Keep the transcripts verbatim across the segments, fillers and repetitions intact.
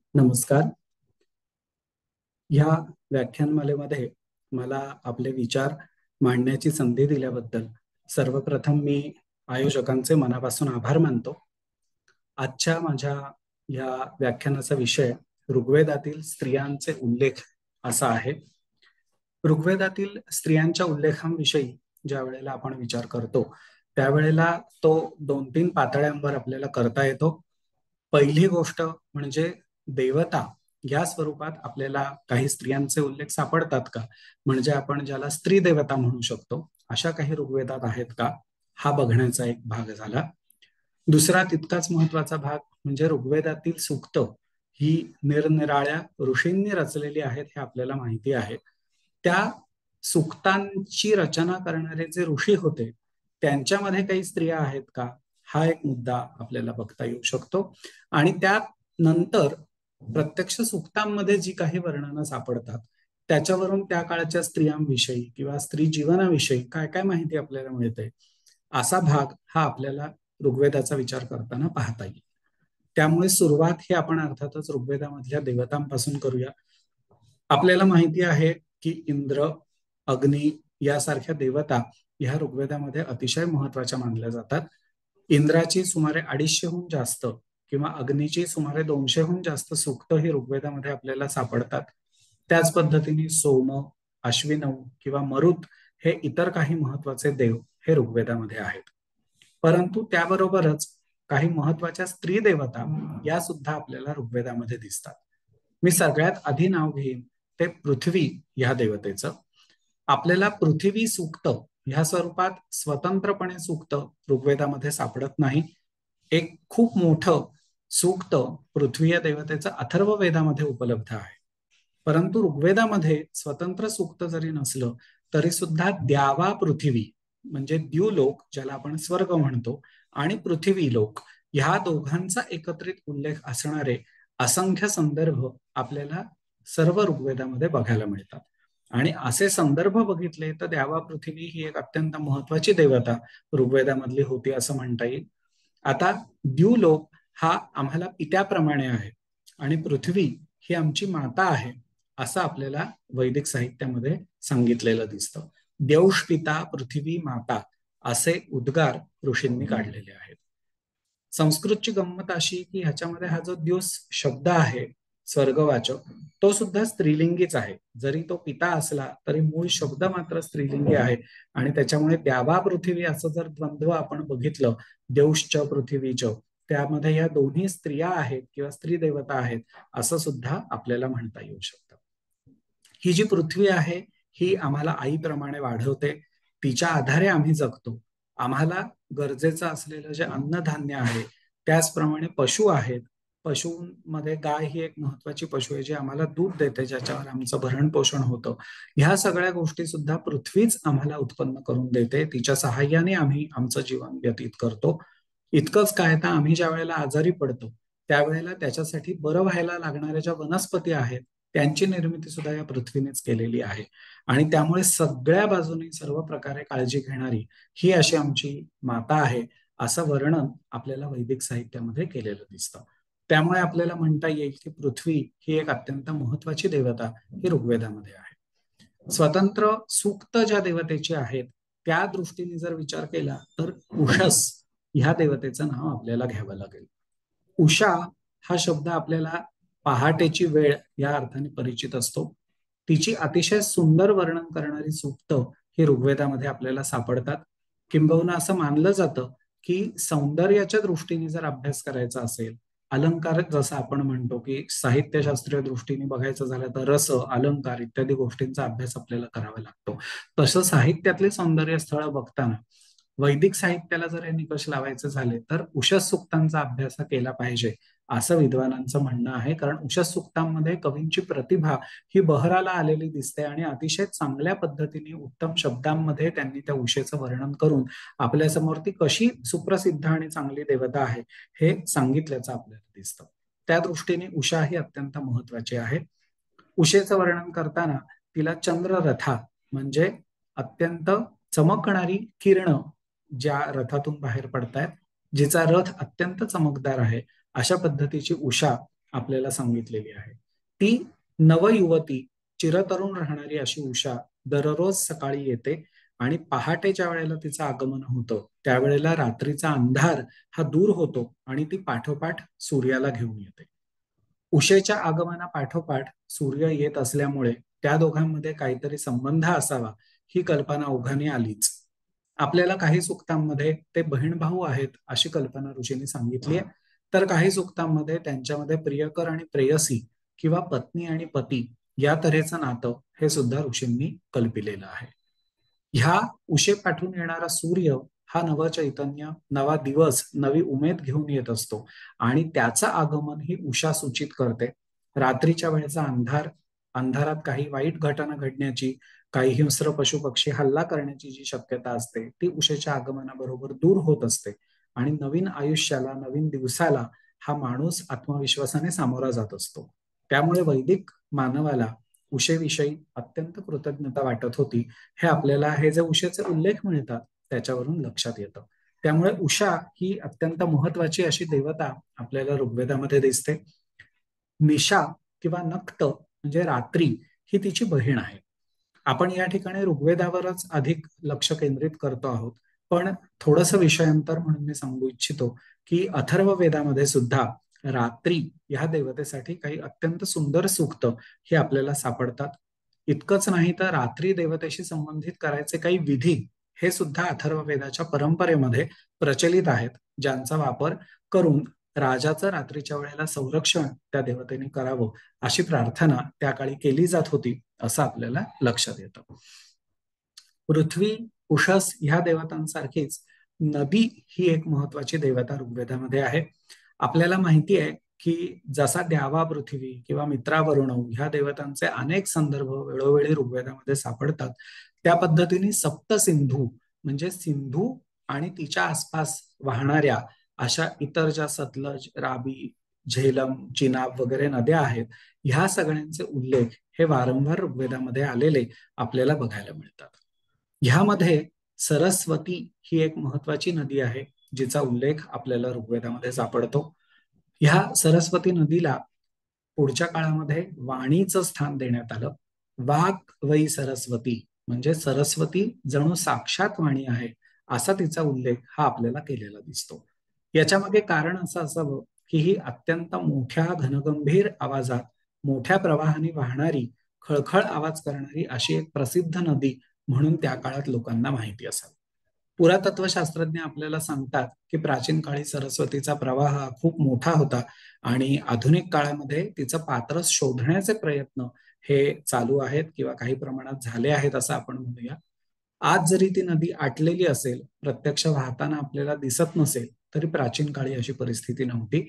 नमस्कार. ह्या व्याख्यानमालेमध्ये मला आपले विचार मांडण्याची संधी दिल्याबद्दल सर्वप्रथम मी आयोजकांचे मनापासून आभार मानतो. आजच्या माझ्या या व्याख्यानाचा विषय ऋग्वेदातील स्त्रियांचे उल्लेख असा आहे. ऋग्वेदातील स्त्रियांच्या उल्लेखांविषयी ज्या वेळेला आपण विचार करतो त्यावेळेला तो दोन तीन पातळ्यांवर आपल्याला करता येतो. पहिली गोष्ट म्हणजे देवता या स्वरूपात आपल्याला काही स्त्रियांचे उल्लेख सापडतात का, म्हणजे आपण ज्याला स्त्री देवता म्हणू शकतो अशा काही ऋग्वेदात आहेत का, हा बघण्याचा एक भाग झाला. दुसरा तितकाच महत्वाचा भाग म्हणजे ऋग्वेदातील सूक्त ही निरनिराळ्या ऋषींनी रचलेली आहेत हे आपल्याला माहिती आहे. त्या सूक्तांची रचना करणारे जे ऋषी होते त्यांच्यामध्ये काही स्त्रिया आहेत का, हा एक मुद्दा आपल्याला बघता येऊ शकतो. आणि त्यानंतर प्रत्यक्ष सूक्तांमध्ये जी काही वर्णनं सापडतात त्याच्यावरून त्या काळाच्या स्त्रियांविषयी किंवा स्त्री जीवनाविषयी काय काय माहिती आपल्याला मिळते असा भाग हा आपल्याला ऋग्वेदाचा विचार करताना पाहता येईल. त्यामुळे सुरुवात ही आपण अर्थातच ऋग्वेदामधल्या देवतांपासून करूया. आपल्याला माहिती आहे की इंद्र, अग्नी यासारख्या देवता ह्या ऋग्वेदामध्ये अतिशय महत्वाच्या मानल्या जातात. इंद्राची सुमारे अडीचशेहून जास्त किंवा अग्नीची सुमारे दोनशेहून जास्त सूक्त ही ऋग्वेदामध्ये आपल्याला सापडतात. त्याच पद्धतीने सोम, अश्विनव किंवा मरुत हे इतर काही महत्वाचे देव हे ऋग्वेदामध्ये आहेत. परंतु त्याबरोबरच काही महत्वाच्या स्त्री देवता या सुद्धा आपल्याला ऋग्वेदामध्ये दिसतात. मी सगळ्यात आधी नाव घेईन ते पृथ्वी या देवतेचं. आपल्याला पृथ्वी सूक्त ह्या स्वरूपात स्वतंत्रपणे सूक्त ऋग्वेदामध्ये सापडत नाही. एक खूप मोठं सूक्त पृथ्वी या देवतेचं अथर्व वेदामध्ये उपलब्ध आहे. परंतु ऋग्वेदामध्ये स्वतंत्र सूक्त जरी नसलं तरी सुद्धा द्यावा पृथ्वी म्हणजे द्युलोक ज्याला आपण स्वर्ग म्हणतो आणि पृथ्वी लोक ह्या दोघांचा एकत्रित उल्लेख असणारे असंख्य संदर्भ आपल्याला सर्व ऋग्वेदामध्ये बघायला मिळतात. आणि असे संदर्भ बघितले तर द्यावा पृथ्वी ही एक अत्यंत महत्वाची देवता ऋग्वेदामधली होती असं म्हणता येईल. आता द्युलोक हा आम्हाला पित्याप्रमाणे आहे आणि पृथ्वी ही आमची माता आहे असं आपल्याला वैदिक साहित्यामध्ये सांगितलेलं दिसतं. द्यौष पिता पृथ्वी माता असे उद्गार ऋषींनी काढलेले आहेत. संस्कृतची गंमत अशी की ह्याच्यामध्ये हा जो द्युस शब्द आहे स्वर्गवाचक तो सुद्धा स्त्रीलिंगीच आहे. जरी तो पिता असला तरी मूळ शब्द मात्र स्त्रीलिंगी आहे आणि त्याच्यामुळे द्यावा पृथ्वी असं जर द्वंद्व आपण बघितलं द्यौश्च पृथ्वीच त्यामध्ये या दोन्ही स्त्रिया आहेत किंवा स्त्री देवता आहेत असं सुद्धा आपल्याला म्हणता येऊ शकतं. ही जी पृथ्वी आहे ही आम्हाला आईप्रमाणे वाढवते, तिच्या आधारे आम्ही जगतो. आम्हाला गरजेचं असलेलं जे अन्नधान्य आहे त्याचप्रमाणे पशु आहेत. पशूंमध्ये गाय ही एक महत्वाची पशु आहे जी आम्हाला दूध देते ज्याच्यावर आमचं भरण पोषण होतं. ह्या सगळ्या गोष्टी सुद्धा पृथ्वीच आम्हाला उत्पन्न करून देते, तिच्या सहाय्याने आम्ही आमचं जीवन व्यतीत करतो. इतकंच काय तर आम्ही ज्या वेळेला आजारी पडतो त्यावेळेला त्याच्यासाठी बरं व्हायला लागणाऱ्या ज्या वनस्पती आहेत त्यांची निर्मिती सुद्धा या पृथ्वीनेच केलेली आहे. आणि त्यामुळे सगळ्या बाजूने सर्व प्रकारे काळजी घेणारी ही अशी आमची माता आहे असं वर्णन आपल्याला वैदिक साहित्यामध्ये केलेलं दिसतं. त्यामुळे आपल्याला म्हणता येईल की पृथ्वी ही एक अत्यंत महत्वाची देवता ही ऋग्वेदामध्ये आहे. स्वतंत्र सूक्त ज्या देवतेची आहेत त्या दृष्टीने जर विचार केला तर उषस ह्या देवतेचं नाव आपल्याला घ्यावं लागेल. उषा हा शब्द आपल्याला पहाटेची वेळ या अर्थाने परिचित असतो. तिची अतिशय सुंदर वर्णन करणारी सूक्त ही ऋग्वेदामध्ये आपल्याला सापडतात. किंबहुना असं मानलं जातं की सौंदर्याच्या दृष्टीने जर अभ्यास करायचा असेल, अलंकार जसं आपण म्हणतो की साहित्यशास्त्रीय दृष्टीने बघायचं झालं तर रस, अलंकार इत्यादी गोष्टींचा अभ्यास आपल्याला करावा लागतो. तसं साहित्यातले सौंदर्य स्थळ बघताना वैदिक साहित्याला जर हे निकष लावायचे झाले तर उषस सूक्तांचा अभ्यास केला पाहिजे असं विद्वानांचं म्हणणं आहे. कारण उषस सूक्तांमध्ये कवींची प्रतिभा ही बहराला आलेली दिसते आणि अतिशय चांगल्या पद्धतीने उत्तम शब्दांमध्ये त्यांनी त्या उषेचं वर्णन करून आपल्यासमोर ती कशी सुप्रसिद्ध आणि चांगली देवता आहे हे सांगितल्याचं आपल्याला दिसतं. त्या दृष्टीने उषा ही अत्यंत महत्वाची आहे. उषेचं वर्णन करताना तिला चंद्ररथा म्हणजे अत्यंत चमकणारी किरण ज्या रथातून बाहेर पडतायत, जिचा रथ अत्यंत चमकदार आहे अशा पद्धतीची उषा आपल्याला सांगितलेली आहे. ती नवयुवती, चिरतरुण राहणारी अशी उषा दररोज सकाळी येते आणि पहाटेच्या वेळेला तिचं आगमन होतं. त्यावेळेला रात्रीचा अंधार हा दूर होतो आणि ती पाठोपाठ सूर्याला घेऊन येते. उषेच्या आगमना पाठोपाठ सूर्य येत असल्यामुळे त्या दोघांमध्ये काहीतरी संबंध असावा ही कल्पना ओघाने आलीच. आपल्याला काही सूक्तांमध्ये ते बहीण भाऊ आहेत अशी कल्पना ऋषींनी सांगितली आहे, तर काही सूक्तांमध्ये त्यांच्यामध्ये प्रियकर आणि प्रेयसी किंवा पत्नी आणि पती या तऱ्हेचं नातं हे सुद्धा ऋषींनी कल्पिलेलं आहे. ह्या उशेपाठून येणारा सूर्य हा नव चैतन्य, नवा दिवस, नवी उमेद घेऊन येत असतो आणि त्याचं आगमन ही उषा सूचित करते. रात्रीच्या वेळेचा अंधार, अंधारात काही वाईट घटना घडण्याची, काही हिंस्र पशु पक्षी हल्ला करण्याची जी शक्यता असते ती उशेच्या आगमनाबरोबर दूर होत असते आणि नवीन आयुष्याला, नवीन दिवसाला हा माणूस आत्मविश्वासाने सामोरा जात असतो. त्यामुळे वैदिक मानवाला उशेविषयी अत्यंत कृतज्ञता वाटत होती. हे आपल्याला हे जे उशेचे उल्लेख मिळतात त्याच्यावरून लक्षात येतं. त्यामुळे उषा ही अत्यंत महत्वाची अशी देवता आपल्याला ऋग्वेदामध्ये दिसते. निशा किंवा नक्त म्हणजे रात्री ही तिची बहीण आहे. आपण या ठिकाणी ऋग्वेदावरच अधिक लक्ष केंद्रित करतो आहोत, पण थोडंसं विषयांतर म्हणून मी सांगू इच्छितो की अथर्व वेदामध्ये सुद्धा रात्री ह्या देवतेसाठी काही अत्यंत सुंदर सूक्त हे आपल्याला सापडतात. इतकंच नाही तर रात्री देवतेशी संबंधित करायचे काही विधी हे सुद्धा अथर्व वेदाच्या परंपरेमध्ये प्रचलित आहेत, ज्यांचा वापर करून राजाचं रात्रीच्या वेळेला संरक्षण त्या देवतेने करावं अशी प्रार्थना त्या काळी केली जात होती असं आपल्याला लक्षात येतं. पृथ्वी, उषस ह्या देवतांसारखीच नदी ही एक महत्वाची देवता ऋग्वेदामध्ये आहे. आपल्याला माहिती आहे की जसा द्यावा पृथ्वी किंवा मित्रावरुण ह्या देवतांचे अनेक संदर्भ वेळोवेळी ऋग्वेदामध्ये सापडतात. त्या पद्धतीने सप्त सिंधू म्हणजे सिंधू आणि तिच्या आसपास वाहणाऱ्या अशा इतर ज्या सतलज, राबी, झेलम, चिनाब वगैरे नद्या आहेत, ह्या सगळ्यांचे उल्लेख हे वारंवार ऋग्वेदामध्ये आलेले आपल्याला बघायला मिळतात. ह्यामध्ये सरस्वती ही एक महत्वाची नदी आहे जिचा उल्लेख आपल्याला ऋग्वेदामध्ये सापडतो. ह्या सरस्वती नदीला पुढच्या काळामध्ये वाणीचं स्थान देण्यात आलं. वाक वै सरस्वती म्हणजे सरस्वती जणू साक्षात वाणी आहे असा तिचा उल्लेख हा आपल्याला केलेला दिसतो. याच्यामागे कारण असं असावं की ही अत्यंत मोठ्या घनगंभीर आवाजात मोठ्या प्रवाहाने वाहणारी, खळखळ आवाज करणारी अशी एक प्रसिद्ध नदी म्हणून त्या काळात लोकांना माहिती असावी. पुरातत्वशास्त्रज्ञ आपल्याला सांगतात की प्राचीन काळी सरस्वतीचा प्रवाह खूप मोठा होता आणि आधुनिक काळामध्ये तिचं पात्र शोधण्याचे प्रयत्न हे चालू आहेत किंवा काही प्रमाणात झाले आहेत असं आपण म्हणूया. आज जरी ती नदी आटलेली असेल, प्रत्यक्ष वाहताना आपल्याला दिसत नसेल, तरी प्राचीन काळी अशी परिस्थिती नव्हती.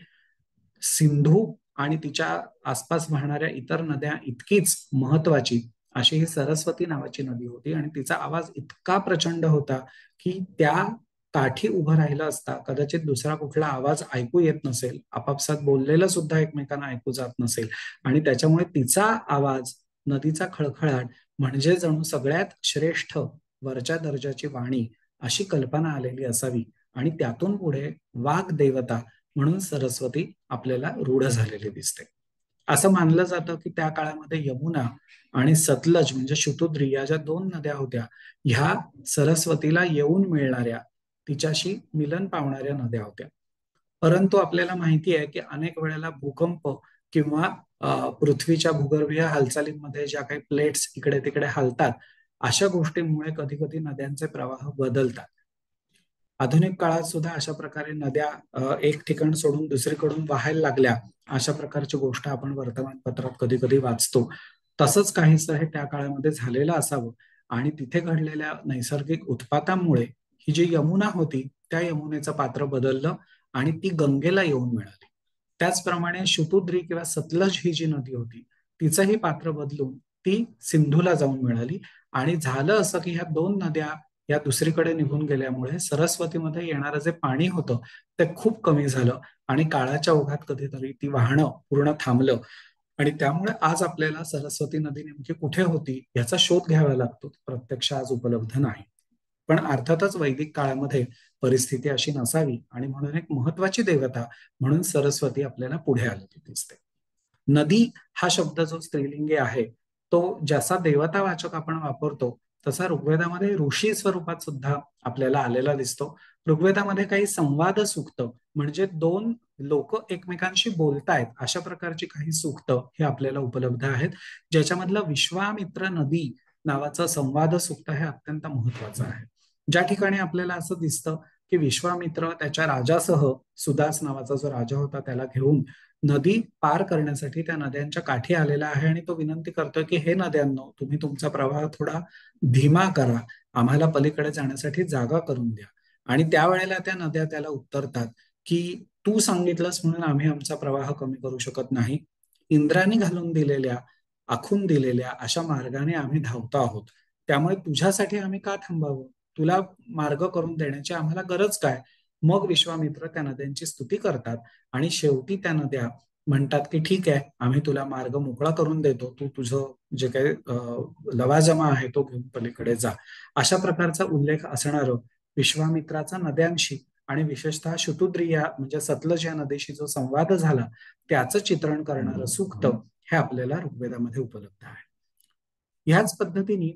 सिंधू आणि तिच्या आसपास वाहणाऱ्या इतर नद्या इतकीच महत्वाची अशी ही सरस्वती नावाची नदी होती आणि तिचा आवाज इतका प्रचंड होता की त्या काठी उभं राहिलं असता कदाचित दुसरा कुठला आवाज ऐकू येत नसेल, आपापसात बोललेलं सुद्धा एकमेकांना ऐकू जात नसेल आणि त्याच्यामुळे तिचा आवाज, नदीचा खळखळाट म्हणजे जणू सगळ्यात श्रेष्ठ वरच्या दर्जाची वाणी अशी कल्पना आलेली असावी आणि त्यातून पुढे वाघ देवता म्हणून सरस्वती आपल्याला रूढ झालेली दिसते. असं मानलं जातं की त्या काळामध्ये यमुना आणि सतलज म्हणजे शुतुद्री या ज्या दोन नद्या होत्या ह्या सरस्वतीला येऊन मिळणाऱ्या, तिच्याशी मिलन पावणाऱ्या नद्या होत्या. परंतु आपल्याला माहिती आहे की अनेक वेळेला भूकंप किंवा पृथ्वीच्या भूगर्भीय हालचालींमध्ये ज्या काही प्लेट्स इकडे तिकडे हलतात अशा गोष्टींमुळे कधी कधी नद्यांचे प्रवाह बदलतात. आधुनिक काळात सुद्धा अशा प्रकारे नद्या एक ठिकाण सोडून दुसरीकडून वाहायला लागल्या अशा प्रकारची गोष्ट आपण वर्तमानपत्रात कधी कधी वाचतो. तसंच काहीसं हे त्या काळामध्ये झालेलं असावं आणि तिथे घडलेल्या नैसर्गिक उत्पातामुळे ही जी यमुना होती त्या यमुनेचं पात्र बदललं आणि ती गंगेला येऊन मिळाली. त्याचप्रमाणे शुतुद्री किंवा सतलज ही जी नदी होती तिचंही पात्र बदलून ती सिंधूला जाऊन मिळाली आणि झालं असं की ह्या दोन नद्या या दुसरीकडे निघून गेल्यामुळे सरस्वतीमध्ये येणारं जे पाणी होतं ते खूप कमी झालं आणि काळाच्या ओघात कधीतरी ती वाहणं पूर्ण थांबलं आणि त्यामुळे आज आपल्याला सरस्वती नदी नेमकी कुठे होती याचा शोध घ्यावा लागतो. प्रत्यक्ष आज उपलब्ध नाही, पण अर्थातच वैदिक काळामध्ये परिस्थिती अशी नसावी आणि म्हणून एक महत्वाची देवता म्हणून सरस्वती आपल्याला पुढे आलेली दिसते. नदी हा शब्द जो स्त्रीलिंगी आहे तो जसा देवतावाचक आपण वापरतो तसा ऋग्वेदामध्ये ऋषी स्वरूपात सुद्धा आपल्याला आलेला दिसतो. ऋग्वेदामध्ये काही संवाद सूक्त म्हणजे दोन लोक एकमेकांशी बोलतायत अशा प्रकारची काही सूक्त हे आपल्याला उपलब्ध आहेत, ज्याच्यामधलं विश्वामित्र नदी नावाचं संवाद सूक्त हे अत्यंत महत्वाचं आहे. ज्या ठिकाणी आपल्याला असं दिसतं की विश्वामित्र त्याच्या राजासह, सुदास नावाचा जो राजा होता त्याला घेऊन नदी पार करण्यासाठी त्या नद्यांच्या काठी आलेला आहे आणि तो विनंती करतोय की हे नद्यांनो, तुम्ही तुमचा प्रवाह थोडा धीमा करा, आम्हाला पलीकडे जाण्यासाठी जागा करून द्या. आणि त्यावेळेला त्या नद्या त्याला उत्तरतात की तू सांगितलंस म्हणून आम्ही आमचा प्रवाह कमी करू शकत नाही. इंद्राने घालून दिलेल्या, आखून दिलेल्या अशा मार्गाने आम्ही धावतो आहोत, त्यामुळे तुझ्यासाठी आम्ही का थांबावं, तुला मार्ग करून देण्याची आम्हाला गरज काय. मग विश्वामित्र त्या नद्यांची स्तुती करतात आणि शेवटी त्या नद्या म्हणतात की ठीक आहे, आम्ही तुला मार्ग मोकळा करून देतो, तू तुझं जे काही लवाजमा आहे तो घेऊन पलीकडे जा. अशा प्रकारचा उल्लेख असणार विश्वामित्राचा नद्यांशी आणि विशेषतः शतुद्रिया म्हणजे सतलज या नदीशी जो संवाद झाला त्याचं चित्रण करणारं सूक्त हे आपल्याला ऋग्वेदामध्ये उपलब्ध आहे. ह्याच पद्धतीने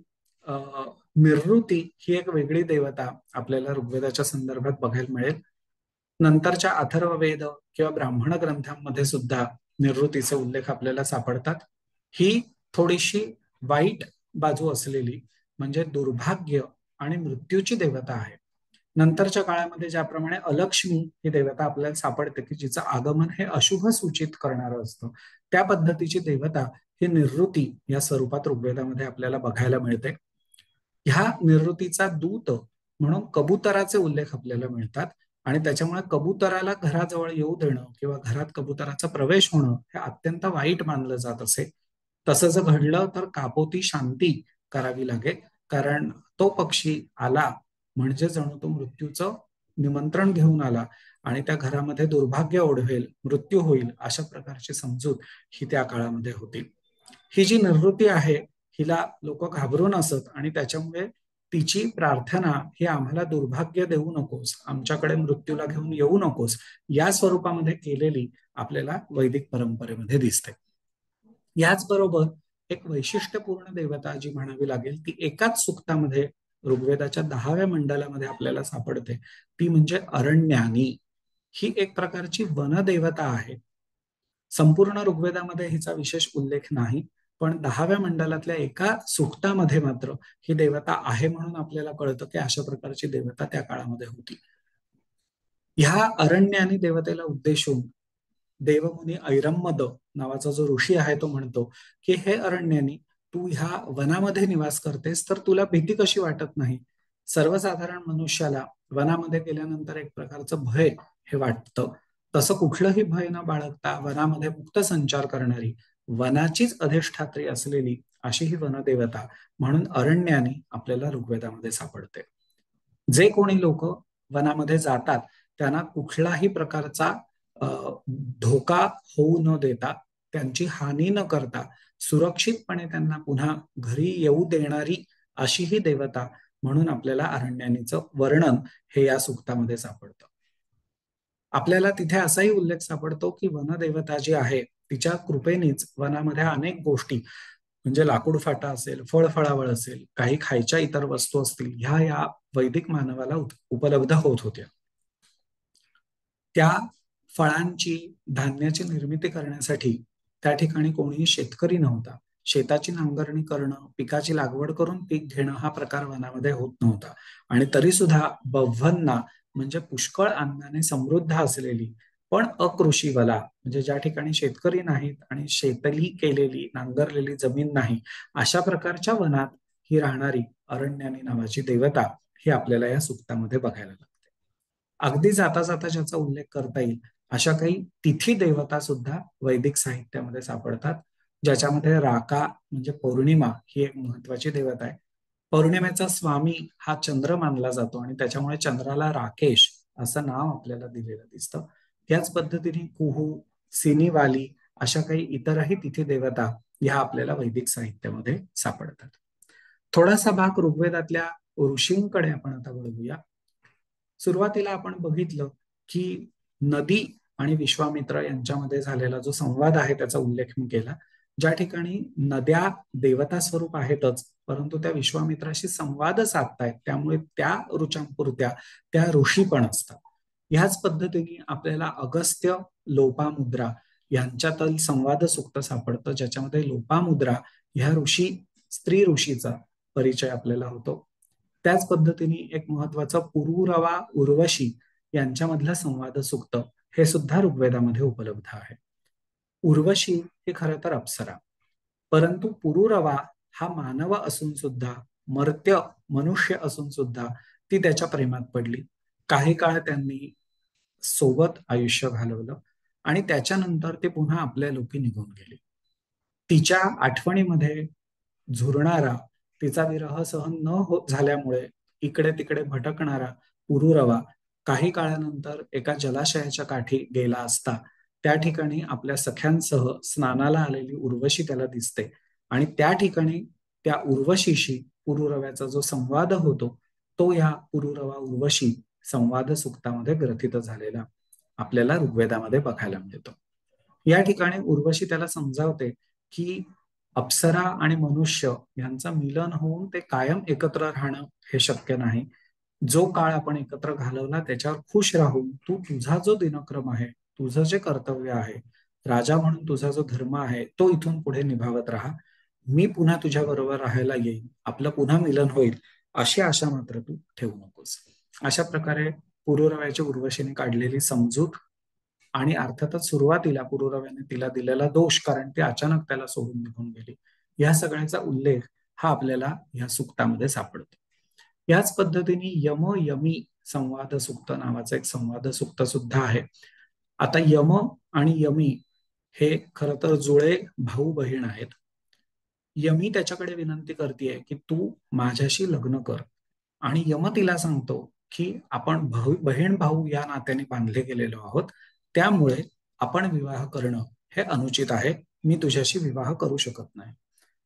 निवृत्ती ही एक वेगळी देवता आपल्याला ऋग्वेदाच्या संदर्भात बघायला मिळेल. नंतरच्या अथर्ववेद किंवा ब्राह्मण ग्रंथांमध्ये सुद्धा निवृत्तीचे उल्लेख आपल्याला सापडतात. ही थोडीशी वाईट बाजू असलेली म्हणजे दुर्भाग्य आणि मृत्यूची देवता आहे. नंतरच्या काळामध्ये ज्याप्रमाणे अलक्ष्मी ही देवता आपल्याला सापडते की जिचं आगमन हे अशुभ सूचित करणारं असतं, त्या पद्धतीची देवता ही निवृत्ती या स्वरूपात ऋग्वेदामध्ये आपल्याला बघायला मिळते. ह्या निवृत्तीचा दूत म्हणून कबुतराचे उल्लेख आपल्याला मिळतात आणि त्याच्यामुळे कबुतराला घराजवळ येऊ देणं किंवा घरात कबुतराचा प्रवेश होणं हे अत्यंत वाईट मानलं जात असे. तसं जर घडलं तर कापोती शांती करावी लागेल, कारण तो पक्षी आला म्हणजे जणू तो मृत्यूचं निमंत्रण घेऊन आला आणि त्या घरामध्ये दुर्भाग्य ओढवेल, मृत्यू होईल अशा प्रकारची समजूत ही त्या काळामध्ये होती. ही जी निवृत्ती आहे हिला लोक घाबरून असत आणि त्याच्यामुळे तिची प्रार्थना ही आम्हाला दुर्भाग्य देऊ नकोस, आमच्याकडे मृत्यूला घेऊन येऊ नकोस या स्वरूपामध्ये केलेली आपल्याला वैदिक परंपरेमध्ये दिसते. याचबरोबर एक वैशिष्ट्यपूर्ण देवता जी म्हणावी लागेल ती एकाच सूक्तामध्ये ऋग्वेदाच्या दहाव्या मंडलामध्ये आपल्याला सापडते, ती म्हणजे अरण्यानी. ही एक प्रकारची वनदेवता आहे. संपूर्ण ऋग्वेदामध्ये हिचा विशेष उल्लेख नाही, पण दहाव्या मंडलातल्या एका सूक्तामध्ये मात्र ही देवता आहे म्हणून आपल्याला कळतं की अशा प्रकारची देवता त्या काळामध्ये होती. ह्या अरण्यानी देवतेला उद्देशून देवमुनी ऐरम्मद नावाचा जो ऋषी आहे तो म्हणतो की हे अरण्यानी, तू ह्या वनामध्ये निवास करतेस तर तुला भीती कशी वाटत नाही. सर्वसाधारण मनुष्याला वनामध्ये गेल्यानंतर एक प्रकारचं भय हे वाटतं, तसं कुठलंही भय न बाळगता वनामध्ये मुक्त संचार करणारी, वनाचीच अधिष्ठात्री असलेली अशी ही वनदेवता म्हणून अरण्यानी आपल्याला ऋग्वेदामध्ये सापडते. जे कोणी लोक वनामध्ये जातात त्यांना कुठलाही प्रकारचा धोका होऊ न देता, त्यांची हानी न करता सुरक्षितपणे त्यांना पुन्हा घरी येऊ देणारी अशी ही देवता म्हणून आपल्याला अरण्यानीचं वर्णन हे या सूक्तामध्ये सापडतं. आपल्याला तिथे असाही उल्लेख सापडतो की वनदेवता जी आहे तिच्या कृपेनेच वनामध्ये अनेक गोष्टी म्हणजे लाकूड फाटा असेल, फळफळावळ असेल, काही खायच्या इतर वस्तू असतील, ह्या या वैदिक मानवाला उपलब्ध होत होत्या. त्या फळांची, धान्याची निर्मिती करण्यासाठी त्या ठिकाणी कोणीही शेतकरी नव्हता. शेताची नांगरणी करणं, पिकाची लागवड करून पीक घेणं हा प्रकार वनामध्ये होत नव्हता. आणि तरी सुद्धा बव्हन्ना म्हणजे पुष्कळ अन्नाने समृद्ध असलेली पण अकृषी वला म्हणजे ज्या ठिकाणी शेतकरी नाहीत आणि शेतली केलेली नांगरलेली जमीन नाही अशा प्रकारच्या वनात ही राहणारी अरण्यानी नावाची देवता ही आपल्याला या सूक्तामध्ये बघायला लागते. अगदी जाता जाता ज्याचा उल्लेख करता येईल अशा काही तिथी देवता सुद्धा वैदिक साहित्यामध्ये सापडतात, ज्याच्यामध्ये राका म्हणजे पौर्णिमा ही एक महत्वाची देवता आहे. पौर्णिमेचा स्वामी हा चंद्र मानला जातो आणि त्याच्यामुळे चंद्राला राकेश असं नाव आपल्याला दिलेलं दिसतं. त्याच पद्धतीने कुहू, सिनीवाली अशा काही इतरही तिथी देवता ह्या आपल्याला वैदिक साहित्यामध्ये सापडतात. थोडासा भाग ऋग्वेदातल्या ऋषींकडे आपण आता वळूया. सुरुवातीला आपण बघितलं की नदी आणि विश्वामित्र यांच्यामध्ये झालेला जो संवाद आहे त्याचा उल्लेख मी केला, ज्या ठिकाणी नद्या देवता स्वरूप आहेतच, परंतु त्या विश्वामित्राशी संवाद साधतायत, त्यामुळे त्या ऋचांपुरत्या त्या ऋषी पण असतात. ह्याच पद्धतीने आपल्याला अगस्त्य लोपामुद्रा यांच्यातील संवाद सुक्त सापडतं, ज्याच्यामध्ये लोपामुद्रा ह्या ऋषी स्त्री ऋषीचा परिचय आपल्याला होतो. त्याच पद्धतीने एक महत्वाचं पुरुरवा उर्वशी यांच्यामधलं संवाद सुक्त हे सुद्धा ऋग्वेदामध्ये उपलब्ध आहे. उर्वशी हे खरं तर अप्सरा, परंतु पुरुरवा हा मानव असून सुद्धा, मर्त्य मनुष्य असून सुद्धा ती त्याच्या प्रेमात पडली. काही काळ त्यांनी सोबत आयुष्य घालवलं आणि त्याच्यानंतर ते पुन्हा आपल्या लोकी निघून गेले. तिच्या आठवणीमध्ये झुरणारा, तिचा विरह सहन न होत झाल्यामुळे इकडे तिकडे भटकणारा पुरुरवा काही काळानंतर एका जलाशयाच्या काठी गेला असता त्या ठिकाणी आपल्या सख्यांसह स्नानाला आलेली उर्वशी त्याला दिसते आणि त्या ठिकाणी त्या उर्वशीशी पुरुरव्याचा जो संवाद होतो तो या पुरुरवा उर्वशी संवाद सुक्तामध्ये ग्रथित झालेला आपल्याला ऋग्वेदामध्ये बघायला मिळतो. या ठिकाणी उर्वशी त्याला समजावते की अप्सरा आणि मनुष्य यांचं मिलन होऊन ते कायम एकत्र राहणं हे शक्य नाही. जो काळ आपण एकत्र घालवला त्याच्यावर खुश राहून तू तुझा जो दिनक्रम आहे, तुझं जे कर्तव्य आहे, राजा म्हणून तुझा जो धर्म आहे तो इथून पुढे निभावत राहा. मी पुन्हा तुझ्या बरोबर राहायला येईन, आपलं पुन्हा मिलन होईल अशी आशा मात्र तू ठेवू नकोस. अशा प्रकारे पुरुरव्याच्या उर्वशीने काढलेली समजूत आणि अर्थातच सुरुवातीला पुरुरव्याने तिला दिलेला दोष, कारण ती अचानक त्याला सोडून निघून गेली, या सगळ्याचा उल्लेख हा आपल्याला या सुक्तामध्ये सापडतो. याच पद्धतीने यम यमी संवाद सुक्त नावाचं एक संवाद सुक्त सुद्धा आहे. आता यम आणि यमी हे खरं तर जुळे भाऊ बहीण आहेत. यमी त्याच्याकडे विनंती करतेय की तू माझ्याशी लग्न कर आणि यम तिला सांगतो की आपण भाऊ बहीण भाऊ या नात्याने बांधले गेलेलो आहोत, त्यामुळे आपण विवाह करणं हे अनुचित आहे, मी तुझ्याशी विवाह करू शकत नाही.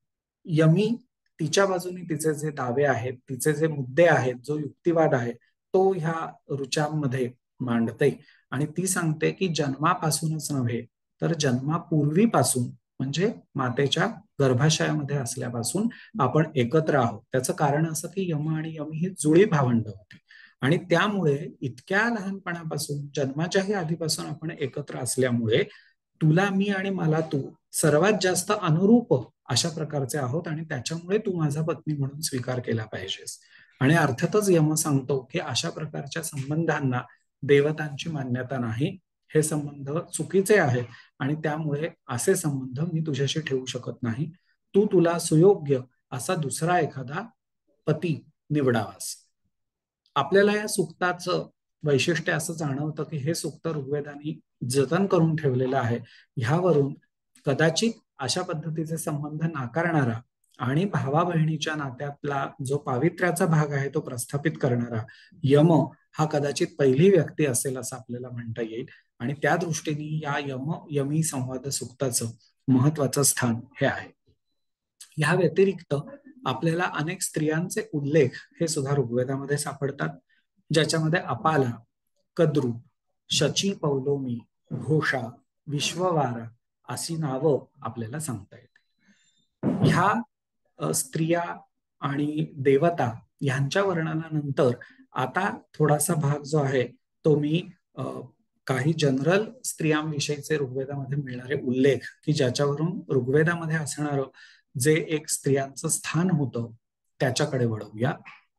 यमी तिच्या बाजूने तिचे जे दावे आहेत, तिचे जे मुद्दे आहेत, जो युक्तिवाद आहे तो ह्या ऋचांमध्ये मांडते आणि ती सांगते की जन्मापासूनच नव्हे तर जन्मापूर्वीपासून म्हणजे मातेच्या गर्भाशयामध्ये असल्यापासून आपण एकत्र आहोत. त्याचं कारण असं की यम आणि यमी ही जुळी भावंड होती आणि त्यामुळे इतक्या लहानपणापासून जन्माच्याही आधीपासून आपण एकत्र असल्यामुळे तुला मी आणि मला तू सर्वात जास्त अनुरूप अशा प्रकारचे आहोत आणि त्याच्यामुळे तू माझा पत्नी म्हणून स्वीकार केला पाहिजेस. आणि अर्थातच यम सांगतो की अशा प्रकारच्या संबंधांना देवतांची मान्यता नाही, हे संबंध चुकीचे आहेत आणि त्यामुळे असे संबंध मी तुझ्याशी ठेवू शकत नाही, तू तुला सुयोग्य असा दुसरा एखादा पती निवडावास. आपल्याला या सुक्ताचं वैशिष्ट्य असं जाणवतं की हे सुक्त ऋग्वेदानी जतन करून ठेवलेलं आहे. ह्यावरून कदाचित अशा पद्धतीचे संबंध नाकारणारा आणि भावा बहिणीच्या नात्यातला जो पावित्र्याचा भाग आहे तो प्रस्थापित करणारा यम हा कदाचित पहिली व्यक्ती असेल असं आपल्याला म्हणता येईल आणि त्या दृष्टीने या यम यमी संवाद सुक्ताचं महत्वाचं स्थान हे आहे. ह्या व्यतिरिक्त आपल्याला अनेक स्त्रियांचे उल्लेख हे सुद्धा ऋग्वेदामध्ये सापडतात, ज्याच्यामध्ये अपाला, कद्रू, शची पौलोमी, घोषा, विश्ववारा अशी नावं आपल्याला सांगता येते. ह्या स्त्रिया आणि देवता ह्यांच्या वर्णनानंतर आता थोडासा भाग जो आहे तो मी काही जनरल स्त्रियांविषयीचे ऋग्वेदामध्ये मिळणारे उल्लेख की ज्याच्यावरून ऋग्वेदामध्ये असणारं जे एक स्त्रियांचं स्थान होतं त्याच्याकडे वळवूया.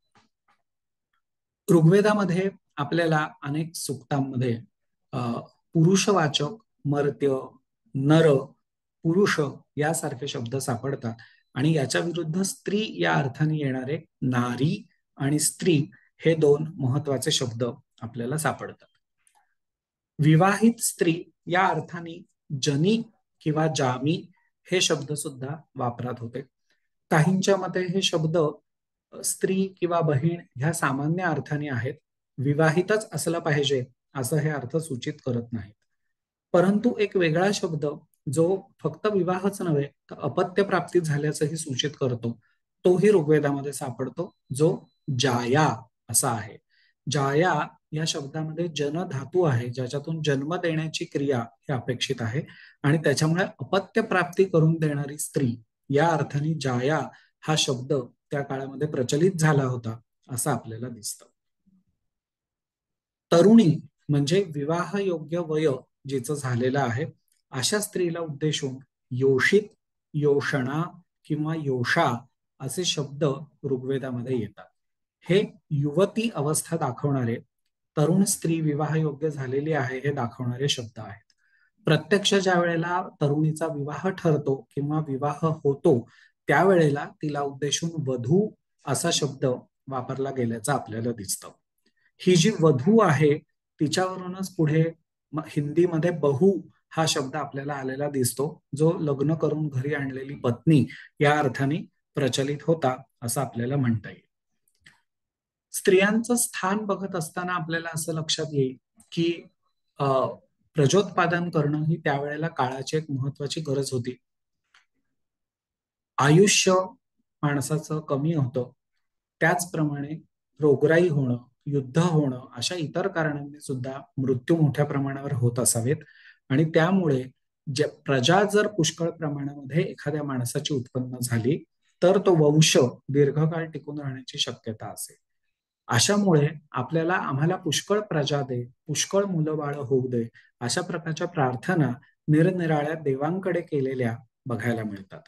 ऋग्वेदामध्ये आपल्याला अनेक सुक्तांमध्ये पुरुषवाचक, मर्त्य, नर, पुरुष यासारखे शब्द सापडतात आणि याच्या विरुद्ध स्त्री या अर्थाने येणारे नारी आणि स्त्री हे दोन महत्वाचे शब्द आपल्याला सापडतात. विवाहित स्त्री या अर्थाने जनी किंवा जामी हे शब्द सुद्धा वापरात होते. काहींच्या मते हे शब्द स्त्री किंवा बहीण ह्या सामान्य अर्थाने आहेत, विवाहितच असलं पाहिजे असं हे अर्थ सूचित करत नाहीत. परंतु एक वेगळा शब्द जो फक्त विवाहच नव्हे तर अपत्य प्राप्ती झाल्याचंही सूचित करतो तोही ऋग्वेदामध्ये सापडतो, जो जाया असा आहे. जाया या शब्दामध्ये जन धातू आहे, ज्याच्यातून जन्म देण्याची क्रिया ही अपेक्षित आहे आणि त्याच्यामुळे अपत्य प्राप्ती करून देणारी स्त्री या अर्थाने जाया हा शब्द त्या काळामध्ये प्रचलित झाला होता असं आपल्याला दिसतं. तरुणी म्हणजे विवाहयोग्य वय जिचं झालेलं आहे अशा स्त्रीला उद्देशून योषित, योषणा किंवा योषा असे शब्द ऋग्वेदामध्ये येतात. हे युवती अवस्था दाखवणारे, तरुण स्त्री विवाहयोग्य झालेली आहे हे दाखवणारे शब्द आहेत. प्रत्यक्ष ज्या वेळेला तरुणीचा विवाह ठरतो किंवा विवाह होतो त्यावेळेला तिला उद्देशून वधू असा शब्द वापरला गेल्याचं आपल्याला दिसतं. ही जी वधू आहे तिच्यावरूनच पुढे हिंदीमध्ये बहु हा शब्द आपल्याला आलेला दिसतो, जो लग्न करून घरी आणलेली पत्नी या अर्थाने प्रचलित होता असं आपल्याला म्हणता येईल. स्त्रियांचं स्थान बघत असताना आपल्याला असं लक्षात येईल की प्रजोत्पादन करणं ही त्यावेळेला काळाची एक महत्वाची गरज होती. आयुष्य माणसाचं कमी होतं, त्याचप्रमाणे रोगराई होणं, युद्ध होणं अशा इतर कारणांनी सुद्धा मृत्यू मोठ्या प्रमाणावर होत असावेत आणि त्यामुळे जे प्रजा जर पुष्कळ प्रमाणामध्ये एखाद्या माणसाची उत्पन्न झाली तर तो वंश दीर्घकाळ टिकून राहण्याची शक्यता असेल. अशामुळे आपल्याला आम्हाला पुष्कळ प्रजा दे, पुष्कळ मुलं बाळ होऊ दे अशा प्रकारच्या प्रार्थना निरनिराळ्या देवांकडे केलेल्या बघायला मिळतात.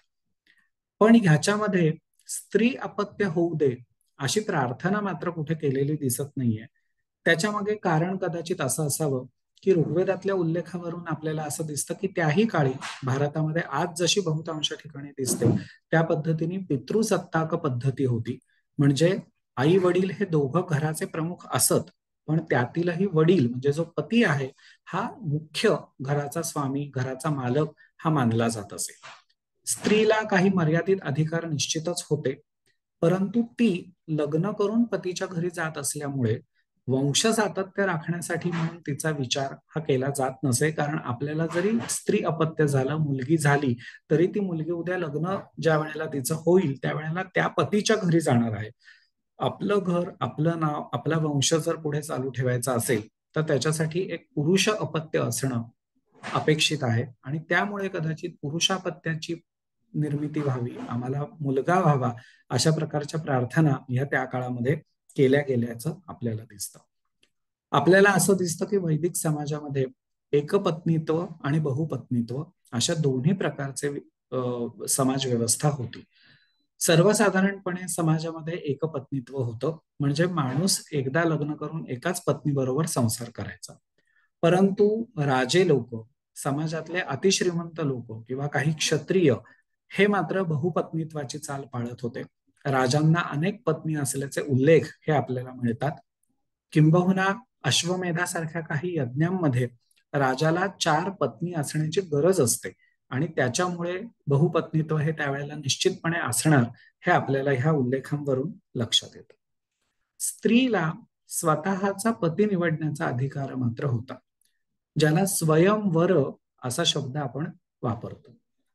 पण ह्याच्यामध्ये स्त्री अपत्य होऊ दे अशी प्रार्थना मात्र कुठे केलेली दिसत नाहीये. त्याच्यामागे कारण कदाचित असं असावं की ऋग्वेदातल्या उल्लेखावरून आपल्याला असं दिसतं की त्याही काळी भारतामध्ये आज जशी बहुतांश ठिकाणी दिसते त्या पद्धतीने पितृसत्ताक पद्धती होती. म्हणजे आई वडील हे दोघं घराचे प्रमुख असत, पण त्यातीलही वडील म्हणजे जो पती आहे हा मुख्य घराचा स्वामी, घराचा मालक हा मानला जात असे. स्त्रीला काही मर्यादित अधिकार निश्चितच होते, परंतु ती लग्न करून पतीच्या घरी जात असल्यामुळे वंश सातत्य राखण्यासाठी म्हणून तिचा विचार हा केला जात नसे. कारण आपल्याला जरी स्त्री अपत्य झालं, मुलगी झाली, तरी ती मुलगी उद्या लग्न ज्या वेळेला तिचं होईल त्यावेळेला त्या पतीच्या घरी जाणार आहे. आपलं घर, आपलं नाव, आपला वंश जर पुढे चालू ठेवायचा असेल तर त्याच्यासाठी एक पुरुष अपत्य असणं अपेक्षित आहे आणि त्यामुळे कदाचित पुरुषापत्याची निर्मिती व्हावी, आम्हाला मुलगा व्हावा अशा प्रकारच्या प्रार्थना या त्या काळामध्ये केल्या गेल्याचं आपल्याला दिसतं. आपल्याला असं दिसतं की वैदिक समाजामध्ये एकपत्नीत्व आणि बहुपत्नीत्व अशा दोन्ही प्रकारचे समाज व्यवस्था होती. सर्वसाधारणपणे समाजामध्ये एकपत्नीत्व होतं, म्हणजे माणूस एकदा लग्न करून एकाच पत्नी बरोबर संसार करायचा. परंतु राजे लोक, समाजातले अतिश्रीमंत लोक किंवा काही क्षत्रिय हे मात्र बहुपत्नीत्वाची चाल पाळत होते. राजांना अनेक पत्नी असल्याचे उल्लेख हे आपल्याला मिळतात. किंबहुना अश्वमेधासारख्या काही यज्ञांमध्ये राजाला चार पत्नी असण्याची गरज असते आणि त्याच्यामुळे बहुपत्नीत्व हे त्यावेळेला निश्चितपणे असणार हे आपल्याला ह्या उल्लेखांवरून लक्षात येतं. स्त्रीला स्वतःचा पती निवडण्याचा अधिकार मात्र होता, ज्याला स्वयंवर असा शब्द आपण वापरतो.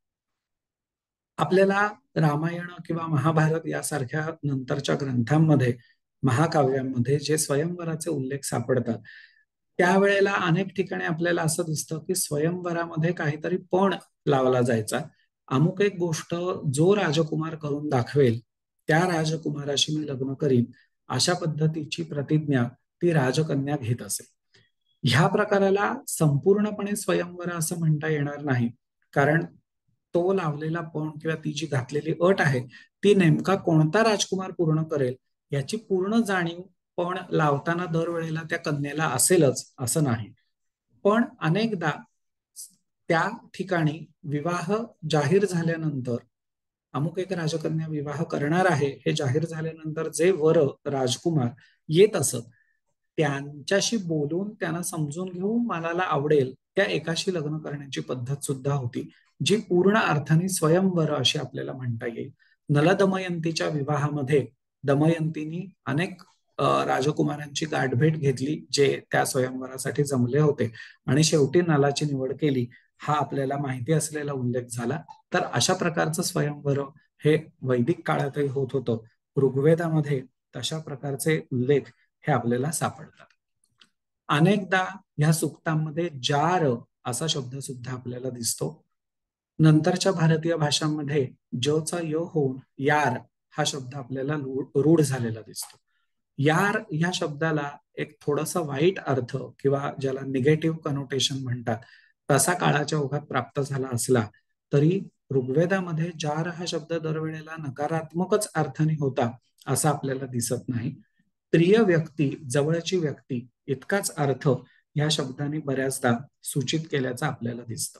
आपल्याला रामायण किंवा महाभारत यासारख्या नंतरच्या ग्रंथांमध्ये, महाकाव्यांमध्ये जे स्वयंवराचे उल्लेख सापडतात त्यावेळेला अनेक ठिकाणी आपल्याला असं दिसतं की स्वयंवरामध्ये काहीतरी पण लावला जायचा. अमुक एक गोष्ट जो राजकुमार करून दाखवेल त्या राजकुमाराशी मी लग्न करीन अशा पद्धतीची प्रतिज्ञा ती राजकन्या घेत असे. ह्या प्रकाराला संपूर्णपणे स्वयंवर असं म्हणता येणार नाही, कारण तो लावलेला पण किंवा ती जी घातलेली अट आहे ती नेमका कोणता राजकुमार पूर्ण करेल याची पूर्ण जाणीव पण लावताना दरवेळेला त्या कन्येला असेलच असं नाही. पण अनेकदा त्या ठिकाणी विवाह जाहीर झाल्यानंतर, अमुक एक राजकन्या विवाह करणार आहे हे जाहीर झाल्यानंतर जे वर राजकुमार येत असत त्यांच्याशी बोलून त्यांना समजून घेऊन मनाला आवडेल त्या एकाशी लग्न करण्याची पद्धत सुद्धा होती, जी पूर्ण अर्थाने स्वयंवर अशी आपल्याला म्हणता येईल. नलदमयंतीच्या विवाहामध्ये दमयंतीनी अनेक राजकुमारांची गाठभेट घेतली जे त्या स्वयंवरासाठी जमले होते आणि शेवटी नलाची निवड केली हा आपल्याला माहिती असलेला उल्लेख झाला. तर अशा प्रकारचं स्वयंवर हे वैदिक काळातही होत होतं. ऋग्वेदामध्ये तशा प्रकारचे उल्लेख हे आपल्याला सापडतात. अनेकदा ह्या सूक्तांमध्ये जार असा शब्द सुद्धा आपल्याला दिसतो. नंतरच्या भारतीय भाषांमध्ये जोचा यो होऊन यार हा शब्द आपल्याला रूढ झालेला दिसतो. यार ह्या शब्दाला एक थोडासा वाईट अर्थ किंवा ज्याला निगेटिव्ह कनोटेशन म्हणतात तसा काळाच्या ओघात प्राप्त झाला असला तरी ऋग्वेदामध्ये जार हा शब्द दरवेळेला नकारात्मकच अर्थाने होता असं आपल्याला दिसत नाही. प्रिय व्यक्ती, जवळची व्यक्ती इतकाच अर्थ या शब्दाने बऱ्याचदा सूचित केल्याचं आपल्याला दिसतं.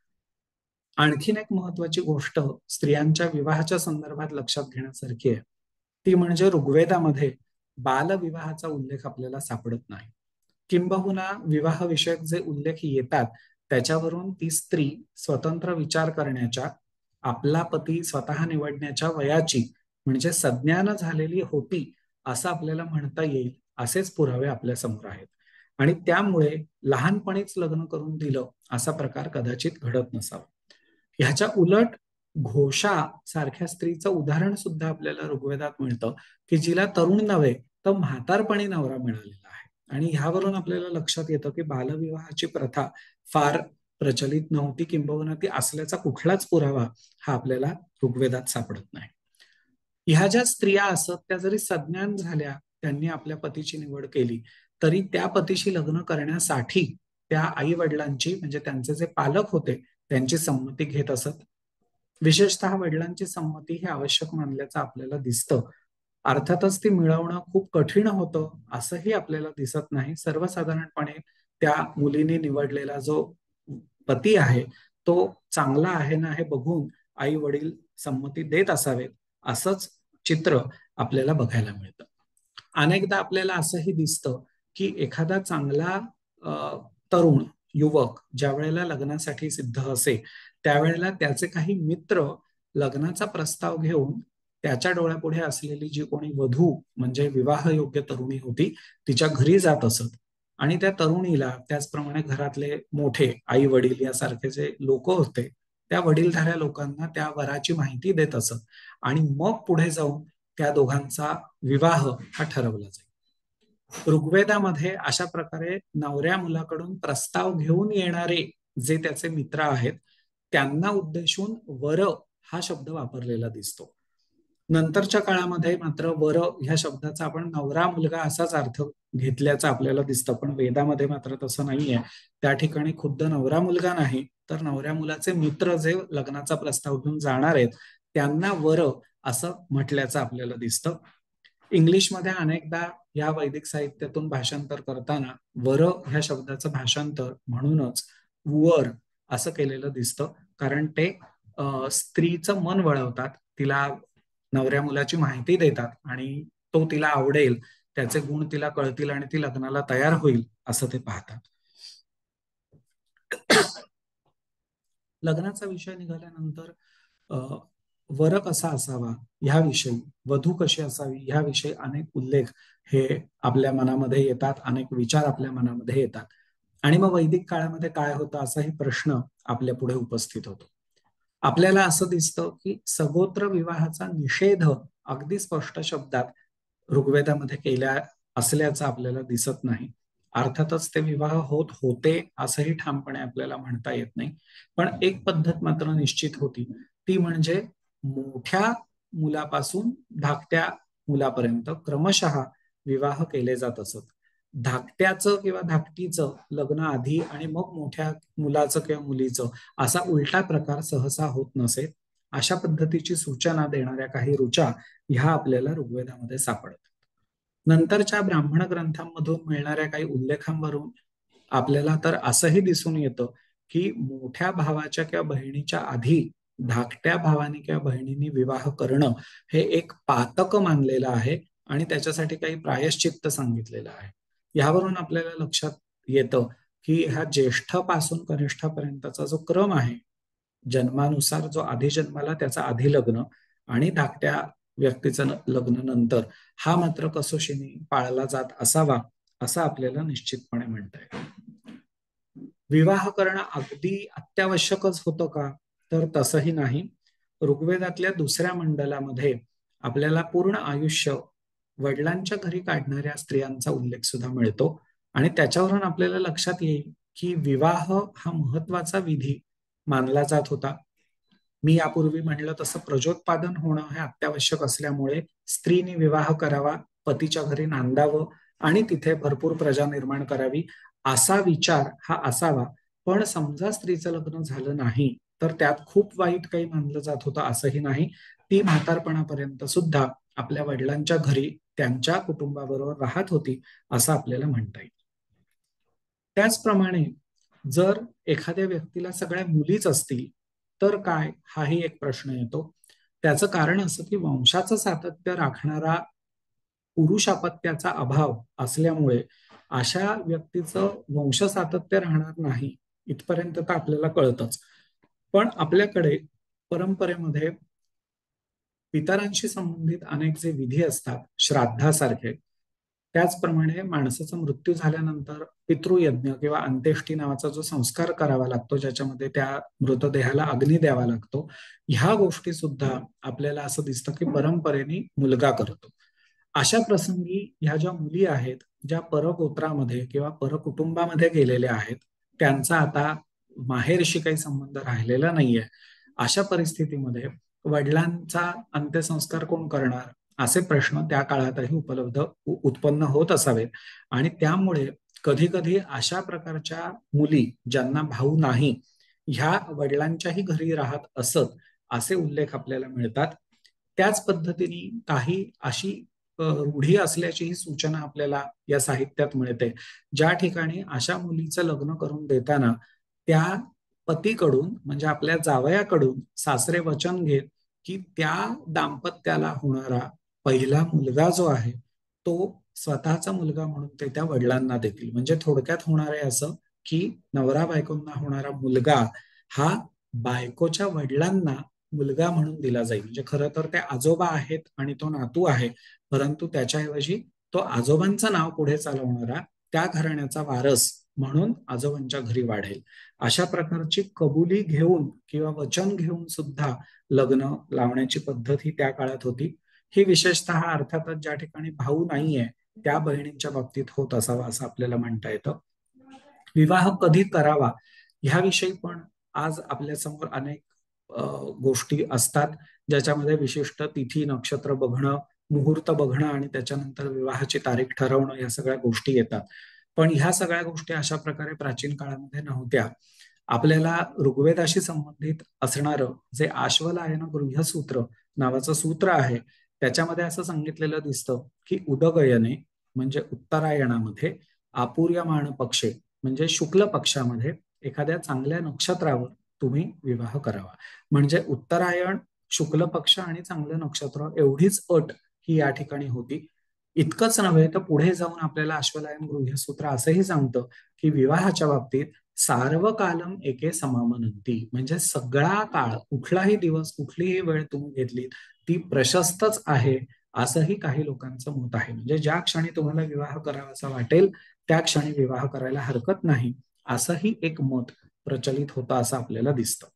आणखीन एक महत्वाची गोष्ट स्त्रियांच्या विवाहाच्या संदर्भात लक्षात घेण्यासारखी आहे, ती म्हणजे ऋग्वेदामध्ये बालविवाहाचा उल्लेख आपल्याला सापडत नाही. किंबहुना विवाहविषयक जे उल्लेख येतात त्याच्यावरून ती स्त्री स्वतंत्र विचार करण्याच्या, आपला पती स्वतः निवडण्याच्या वयाची म्हणजे सज्ञान झालेली होती असं आपल्याला म्हणता येईल असेच पुरावे आपल्या समोर आहेत. आणि त्यामुळे लहानपणीच लग्न करून दिलं असा प्रकार कदाचित घडत नसावा. ह्याच्या उलट घोषा सारख्या स्त्रीचं उदाहरण सुद्धा आपल्याला ऋग्वेदात मिळतं की जिला तरुण नव्हे तर म्हातारपणी नवरा मिळालेला आहे. आणि ह्यावरून आपल्याला लक्षात येतं की बालविवाहाची प्रथा फार प्रचलित नव्हती, किंबहुना ती असल्याचा कुठलाच पुरावा हा आपल्याला ऋग्वेदात सापडत नाही. ह्या ज्या स्त्रिया असत त्या जरी सज्ञान झाल्या, त्यांनी आपल्या पतीची निवड केली, तरी त्या पतीशी लग्न करण्यासाठी त्या आई वडिलांची म्हणजे त्यांचे जे पालक होते त्यांची संमती घेत असत. विशेषतः वडिलांची संमती ही आवश्यक मानल्याचं आपल्याला दिसतं. अर्थातच ती मिळवणं खूप कठीण होतं असंही आपल्याला दिसत नाही. सर्वसाधारणपणे त्या मुलीने निवडलेला जो पती आहे तो चांगला आहे ना हे बघून आई वडील संमती देत असावेत असंच चित्र आपल्याला बघायला मिळतं. अनेकदा आपल्याला असंही दिसतं की एखादा चांगला तरुण युवक ज्या वेळेला लग्नासाठी सिद्ध असे त्यावेळेला त्याचे काही मित्र लग्नाचा प्रस्ताव घेऊन त्याच्या डोळ्यापुढे असलेली जी कोणी वधू म्हणजे विवाहयोग्य तरुणी होती तिच्या घरी जात असत. आणि त्या तरुणीला त्याचप्रमाणे घरातले मोठे आई वडील यासारखे जे लोक होते त्या वडीलधाऱ्या लोकांना त्या वराची माहिती देत असत. आणि मग पुढे जाऊन त्या दोघांचा विवाह हा ठरवला जाईल. ऋग्वेदामध्ये अशा प्रकारे नवऱ्या मुलाकडून प्रस्ताव घेऊन येणारे जे त्याचे मित्र आहेत त्यांना उद्देशून वर हा शब्द वापरलेला दिसतो. नंतरच्या काळामध्ये मात्र वर ह्या शब्दाचा आपण नवरा मुलगा असाच अर्थ घेतल्याचं आपल्याला दिसतं, पण वेदामध्ये मात्र तसं नाहीये. त्या ठिकाणी खुद्द नवरा मुलगा नाही तर नवऱ्या मुलाचे मित्र जे लग्नाचा प्रस्ताव घेऊन जाणार आहेत त्यांना वर असं म्हटल्याचं आपल्याला दिसतं. इंग्लिशमध्ये अनेकदा या वैदिक साहित्यातून भाषांतर करताना वर ह्या शब्दाचं भाषांतर म्हणूनच वर असं केलेलं दिसतं, कारण ते स्त्रीचं मन वळवतात, तिला नवऱ्या मुलाची माहिती देतात आणि तो तिला आवडेल, त्याचे गुण तिला कळतील आणि ती लग्नाला तयार होईल असं ते पाहतात. लग्नाचा विषय निघाल्यानंतर वर कसा असावा ह्याविषयी, वधू कशी असावी ह्याविषयी अनेक उल्लेख हे आपल्या मनामध्ये येतात, अनेक विचार आपल्या मनामध्ये येतात. आणि मग वैदिक काळामध्ये काय होतं असाही प्रश्न आपल्या पुढे उपस्थित होतो. आपल्याला असं दिसतं की सगोत्र विवाहाचा निषेध अगदी स्पष्ट शब्दात ऋग्वेदामध्ये केल्या असल्याचं आपल्याला दिसत नाही. अर्थातच ते विवाह होत होते असंही ठामपणे आपल्याला म्हणता येत नाही, पण एक पद्धत मात्र निश्चित होती, ती म्हणजे मोठ्या मुलापासून धाकट्या मुलापर्यंत क्रमशः विवाह केले जात असत. धाकट्याचं किंवा धाकटीचं लग्न आधी आणि मग मोठ्या मुलाचं किंवा मुलीचं असा उलटा प्रकार सहसा होत नसे. अशा पद्धतीची सूचना देणाऱ्या काही ऋचा ह्या आपल्याला ऋग्वेदामध्ये सापडतात. नंतरच्या ब्राह्मण ग्रंथांमधून मिळणाऱ्या काही उल्लेखांवरून आपल्याला तर असंही दिसून येतं की मोठ्या भावाच्या किंवा बहिणीच्या आधी धाकट्या भावाने किंवा बहिणींनी विवाह करणं हे एक पातक मानलेलं आहे आणि त्याच्यासाठी काही प्रायश्चित्त सांगितलेलं आहे. यावरून आपल्याला लक्षात येतं की ह्या ज्येष्ठापासून कनिष्ठापर्यंतचा जो क्रम आहे, जन्मानुसार जो आधी जन्माला त्याचा आधी लग्न आणि धाकट्या व्यक्तीचं लग्न नंतर, हा मात्र कसोशीने पाळला जात असावा असं आपल्याला निश्चितपणे म्हणता येईल. विवाह करणं अगदी अत्यावश्यकच होतं का, तर तसंही नाही. ऋग्वेदातल्या दुसऱ्या मंडलामध्ये आपल्याला पूर्ण आयुष्य वडिलांच्या घरी काढणाऱ्या स्त्रियांचा उल्लेख सुद्धा मिळतो. आणि त्याच्यावरून आपल्याला लक्षात येईल की विवाह हा महत्वाचा विधी मानला जात होता. मी यापूर्वी म्हणलं तसं प्रजोत्पादन होणं हे अत्यावश्यक असल्यामुळे स्त्रीने विवाह करावा, पतीच्या घरी नांदावं आणि तिथे भरपूर प्रजा निर्माण करावी असा विचार हा असावा. पण समजा स्त्रीचं लग्न झालं नाही तर त्यात खूप वाईट काही मानलं जात होतं असंही नाही. ती म्हातारपणापर्यंत सुद्धा आपल्या वडिलांच्या घरी त्यांच्या कुटुंबाबरोबर राहत होती असं आपल्याला म्हणता येईल. त्याचप्रमाणे जर एखाद्या व्यक्तीला सगळ्या मुलीच असतील तर काय, हाही एक प्रश्न येतो. त्याचं कारण असं की वंशाचं सातत्य राखणारा पुरुष अपत्याचा अभाव असल्यामुळे अशा व्यक्तीचं वंश सातत्य राहणार नाही इथपर्यंत तर आपल्याला कळतच. पण आपल्याकडे परंपरेमध्ये पितरांशी संबंधित अनेक जे विधी असतात, श्राद्धासारखे, त्याचप्रमाणे माणसाचा मृत्यू झाल्यानंतर पितृयज्ञ किंवा अंत्येष्टी नावाचा जो संस्कार करावा लागतो, ज्याच्यामध्ये त्या मृतदेहाला अग्नी द्यावा लागतो, ह्या गोष्टी सुद्धा आपल्याला असं दिसतं की परंपरेने मुलगा करतो. अशा प्रसंगी ह्या ज्या मुली आहेत, ज्या परगोत्रामध्ये किंवा परकुटुंबामध्ये गेलेल्या आहेत, त्यांचा आता माहेरशी काही संबंध राहिलेला नाहीये. अशा परिस्थितीमध्ये वडिलांचा अंत्यसंस्कार कोण करणार असे प्रश्न त्या काळातही उपलब्ध उत्पन्न होत असावेत. आणि त्यामुळे कधी कधी अशा प्रकारच्या मुली ज्यांना भाऊ नाही ह्या वडिलांच्याही घरी राहत असत असे उल्लेख आपल्याला मिळतात. त्याच पद्धतीने काही अशी रूढी असल्याचीही सूचना आपल्याला या साहित्यात मिळते, ज्या ठिकाणी अशा मुलीचं लग्न करून देताना त्या पतीकडून म्हणजे आपल्या जावयाकडून सासरे वचन घेत की त्या दाम्पत्याला होणारा पहिला मुलगा जो आहे तो स्वतःचा मुलगा म्हणून ते त्या वडिलांना देतील. म्हणजे थोडक्यात होणार आहे असं की नवरा बायकोंना होणारा मुलगा हा बायकोच्या वडिलांना मुलगा म्हणून दिला जाईल. म्हणजे खरं तर ते आजोबा आहेत आणि तो नातू आहे, परंतु त्याच्याऐवजी तो आजोबांचं नाव पुढे चालवणारा त्या घराण्याचा वारस म्हणून आजोबांच्या घरी वाढेल. अशा प्रकारची कबुली घेऊन किंवा वचन घेऊन सुद्धा लग्न लावण्याची पद्धत ही त्या काळात होती. ही विशेषतः अर्थातच ज्या ठिकाणी भाऊ नाहीये त्या बहिणींच्या बाबतीत होत असावा असं आपल्याला म्हणता येतं. विवाह कधी करावा ह्याविषयी पण आज आपल्या समोर अनेक गोष्टी असतात, ज्याच्यामध्ये विशिष्ट तिथी नक्षत्र बघणं, मुहूर्त बघणं आणि त्याच्यानंतर विवाहाची तारीख ठरवणं या सगळ्या गोष्टी येतात. पण ह्या सगळ्या गोष्टी अशा प्रकारे प्राचीन काळामध्ये नव्हत्या. आपल्याला ऋग्वेदाशी संबंधित असणारं जे आश्वलायन गृह्यसूत्र नावाचं सूत्र आहे त्याच्यामध्ये असं सांगितलेलं दिसतं की उदगयने म्हणजे उत्तरायणामध्ये, आपूर्यमाण पक्षे म्हणजे शुक्ल पक्षामध्ये एखाद्या चांगल्या नक्षत्रावर तुम्ही विवाह करावा. म्हणजे उत्तरायण, शुक्ल पक्ष आणि चांगलं नक्षत्र एवढीच अट ही या ठिकाणी होती. इतकंच नव्हे तर पुढे जाऊन आपल्याला अश्वलायन गृह्यसूत्र असंही सांगतं की विवाहाच्या बाबतीत सार्वकालम एके समामनंती म्हणजे सगळा काळ, कुठलाही दिवस, कुठलीही वेळ तुम्ही घेतली ती प्रशस्तच आहे असंही काही लोकांचं मत आहे. म्हणजे ज्या क्षणी तुम्हाला विवाह करावासा वाटेल त्या क्षणी विवाह करायला हरकत नाही असंही एक मत प्रचलित होतं असं आपल्याला दिसतं.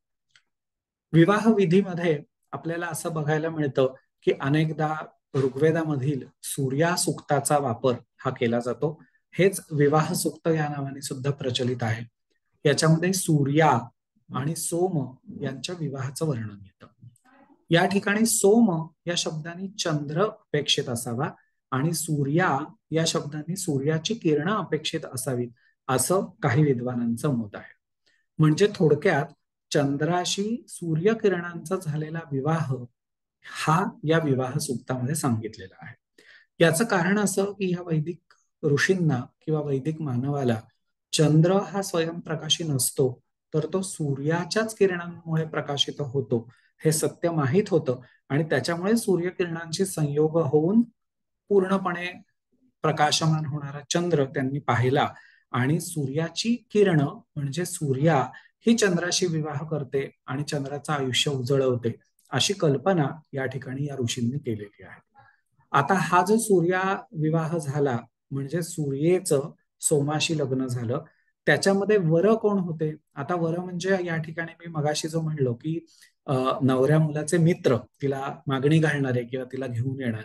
विवाह विधीमध्ये आपल्याला असं बघायला मिळतं की अनेकदा ऋग्वेदामधील सूर्या सूक्ताचा वापर हा केला जातो. हेच विवाह सूक्त या नावाने सुद्धा प्रचलित आहे. याच्यामध्ये सूर्या आणि सोम यांच्या विवाहाचं वर्णन येतं. या ठिकाणी सोम या शब्दाने चंद्र अपेक्षित असावा आणि सूर्या या शब्दाने सूर्याची किरणं अपेक्षित असावीत असं काही विद्वानांचं मत आहे. म्हणजे थोडक्यात चंद्राशी सूर्यकिरणांचा झालेला विवाह हा या विवाह सूक्तामध्ये सांगितलेला आहे. याचं कारण असं की ह्या वैदिक ऋषींना किंवा वैदिक मानवाला चंद्र हा स्वयंप्रकाशी नसतो, तर तो सूर्याच्याच किरणांमुळे प्रकाशित होतो हे सत्य माहीत होतं आणि त्याच्यामुळे सूर्यकिरणांशी संयोग होऊन पूर्णपणे प्रकाशमान होणारा चंद्र त्यांनी पाहिला आणि सूर्याची किरण म्हणजे सूर्या ही चंद्राशी विवाह करते आणि चंद्राचं आयुष्य उजळवते अशी कल्पना या ठिकाणी या ऋषींनी केलेली आहे. आता हा जो सूर्या विवाह झाला म्हणजे सूर्येचं सोमाशी लग्न झालं, त्याच्यामध्ये वर कोण होते? आता वर म्हणजे या ठिकाणी मी मगाशी जो म्हणलो की नवऱ्या मुलाचे मित्र, तिला मागणी घालणारे किंवा तिला घेऊन येणारे,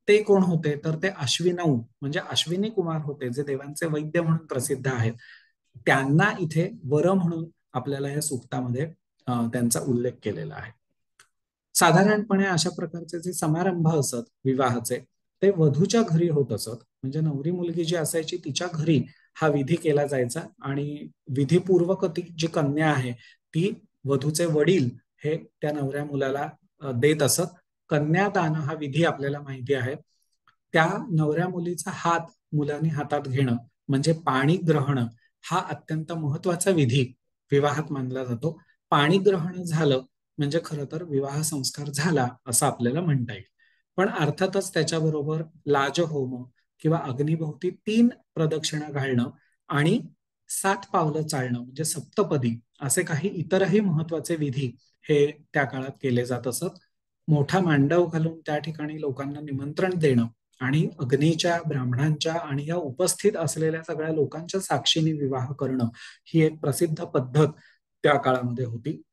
ते कोण होते तर ते अश्विनौ म्हणजे अश्विनी कुमार होते, जे देवांचे वैद्य म्हणून प्रसिद्ध आहेत. त्यांना इथे वर म्हणून आपल्याला या सूक्तामध्ये अ, त्यांचा उल्लेख केलेला आहे. साधारणपणे अशा प्रकारचे जे समारंभ असत विवाहाचे, ते वधूच्या घरी होत असत. म्हणजे नवरी मुलगी जी असायची तिच्या घरी हा विधी केला जायचा आणि विधीपूर्वक ती जी कन्या आहे ती वधूचे वडील हे त्या नवऱ्या मुलाला अ, देत असत. कन्यादान हा विधी आपल्याला माहिती आहे. त्या नवऱ्या मुलीचा हात मुलाने हातात घेणं म्हणजे पाणी ग्रहण हा अत्यंत महत्वाचा विधी विवाहात मानला जातो. पाणी ग्रहण झालं म्हणजे खरं तर विवाह संस्कार झाला असं आपल्याला म्हणता येईल. पण अर्थातच त्याच्याबरोबर लाजहोम किंवा अग्निभोवती तीन प्रदक्षिणा घालणं आणि सात पावलं चालणं म्हणजे सप्तपदी असे काही इतरही महत्वाचे विधी हे त्या काळात केले जात असत. मोठा मांडव घालून त्या ठिकाणी लोकांना निमंत्रण देणं आणि अग्नीच्या, ब्राह्मणांच्या आणि या उपस्थित असलेल्या सगळ्या लोकांच्या साक्षीने विवाह करणं ही एक प्रसिद्ध पद्धत त्या काळामध्ये होती.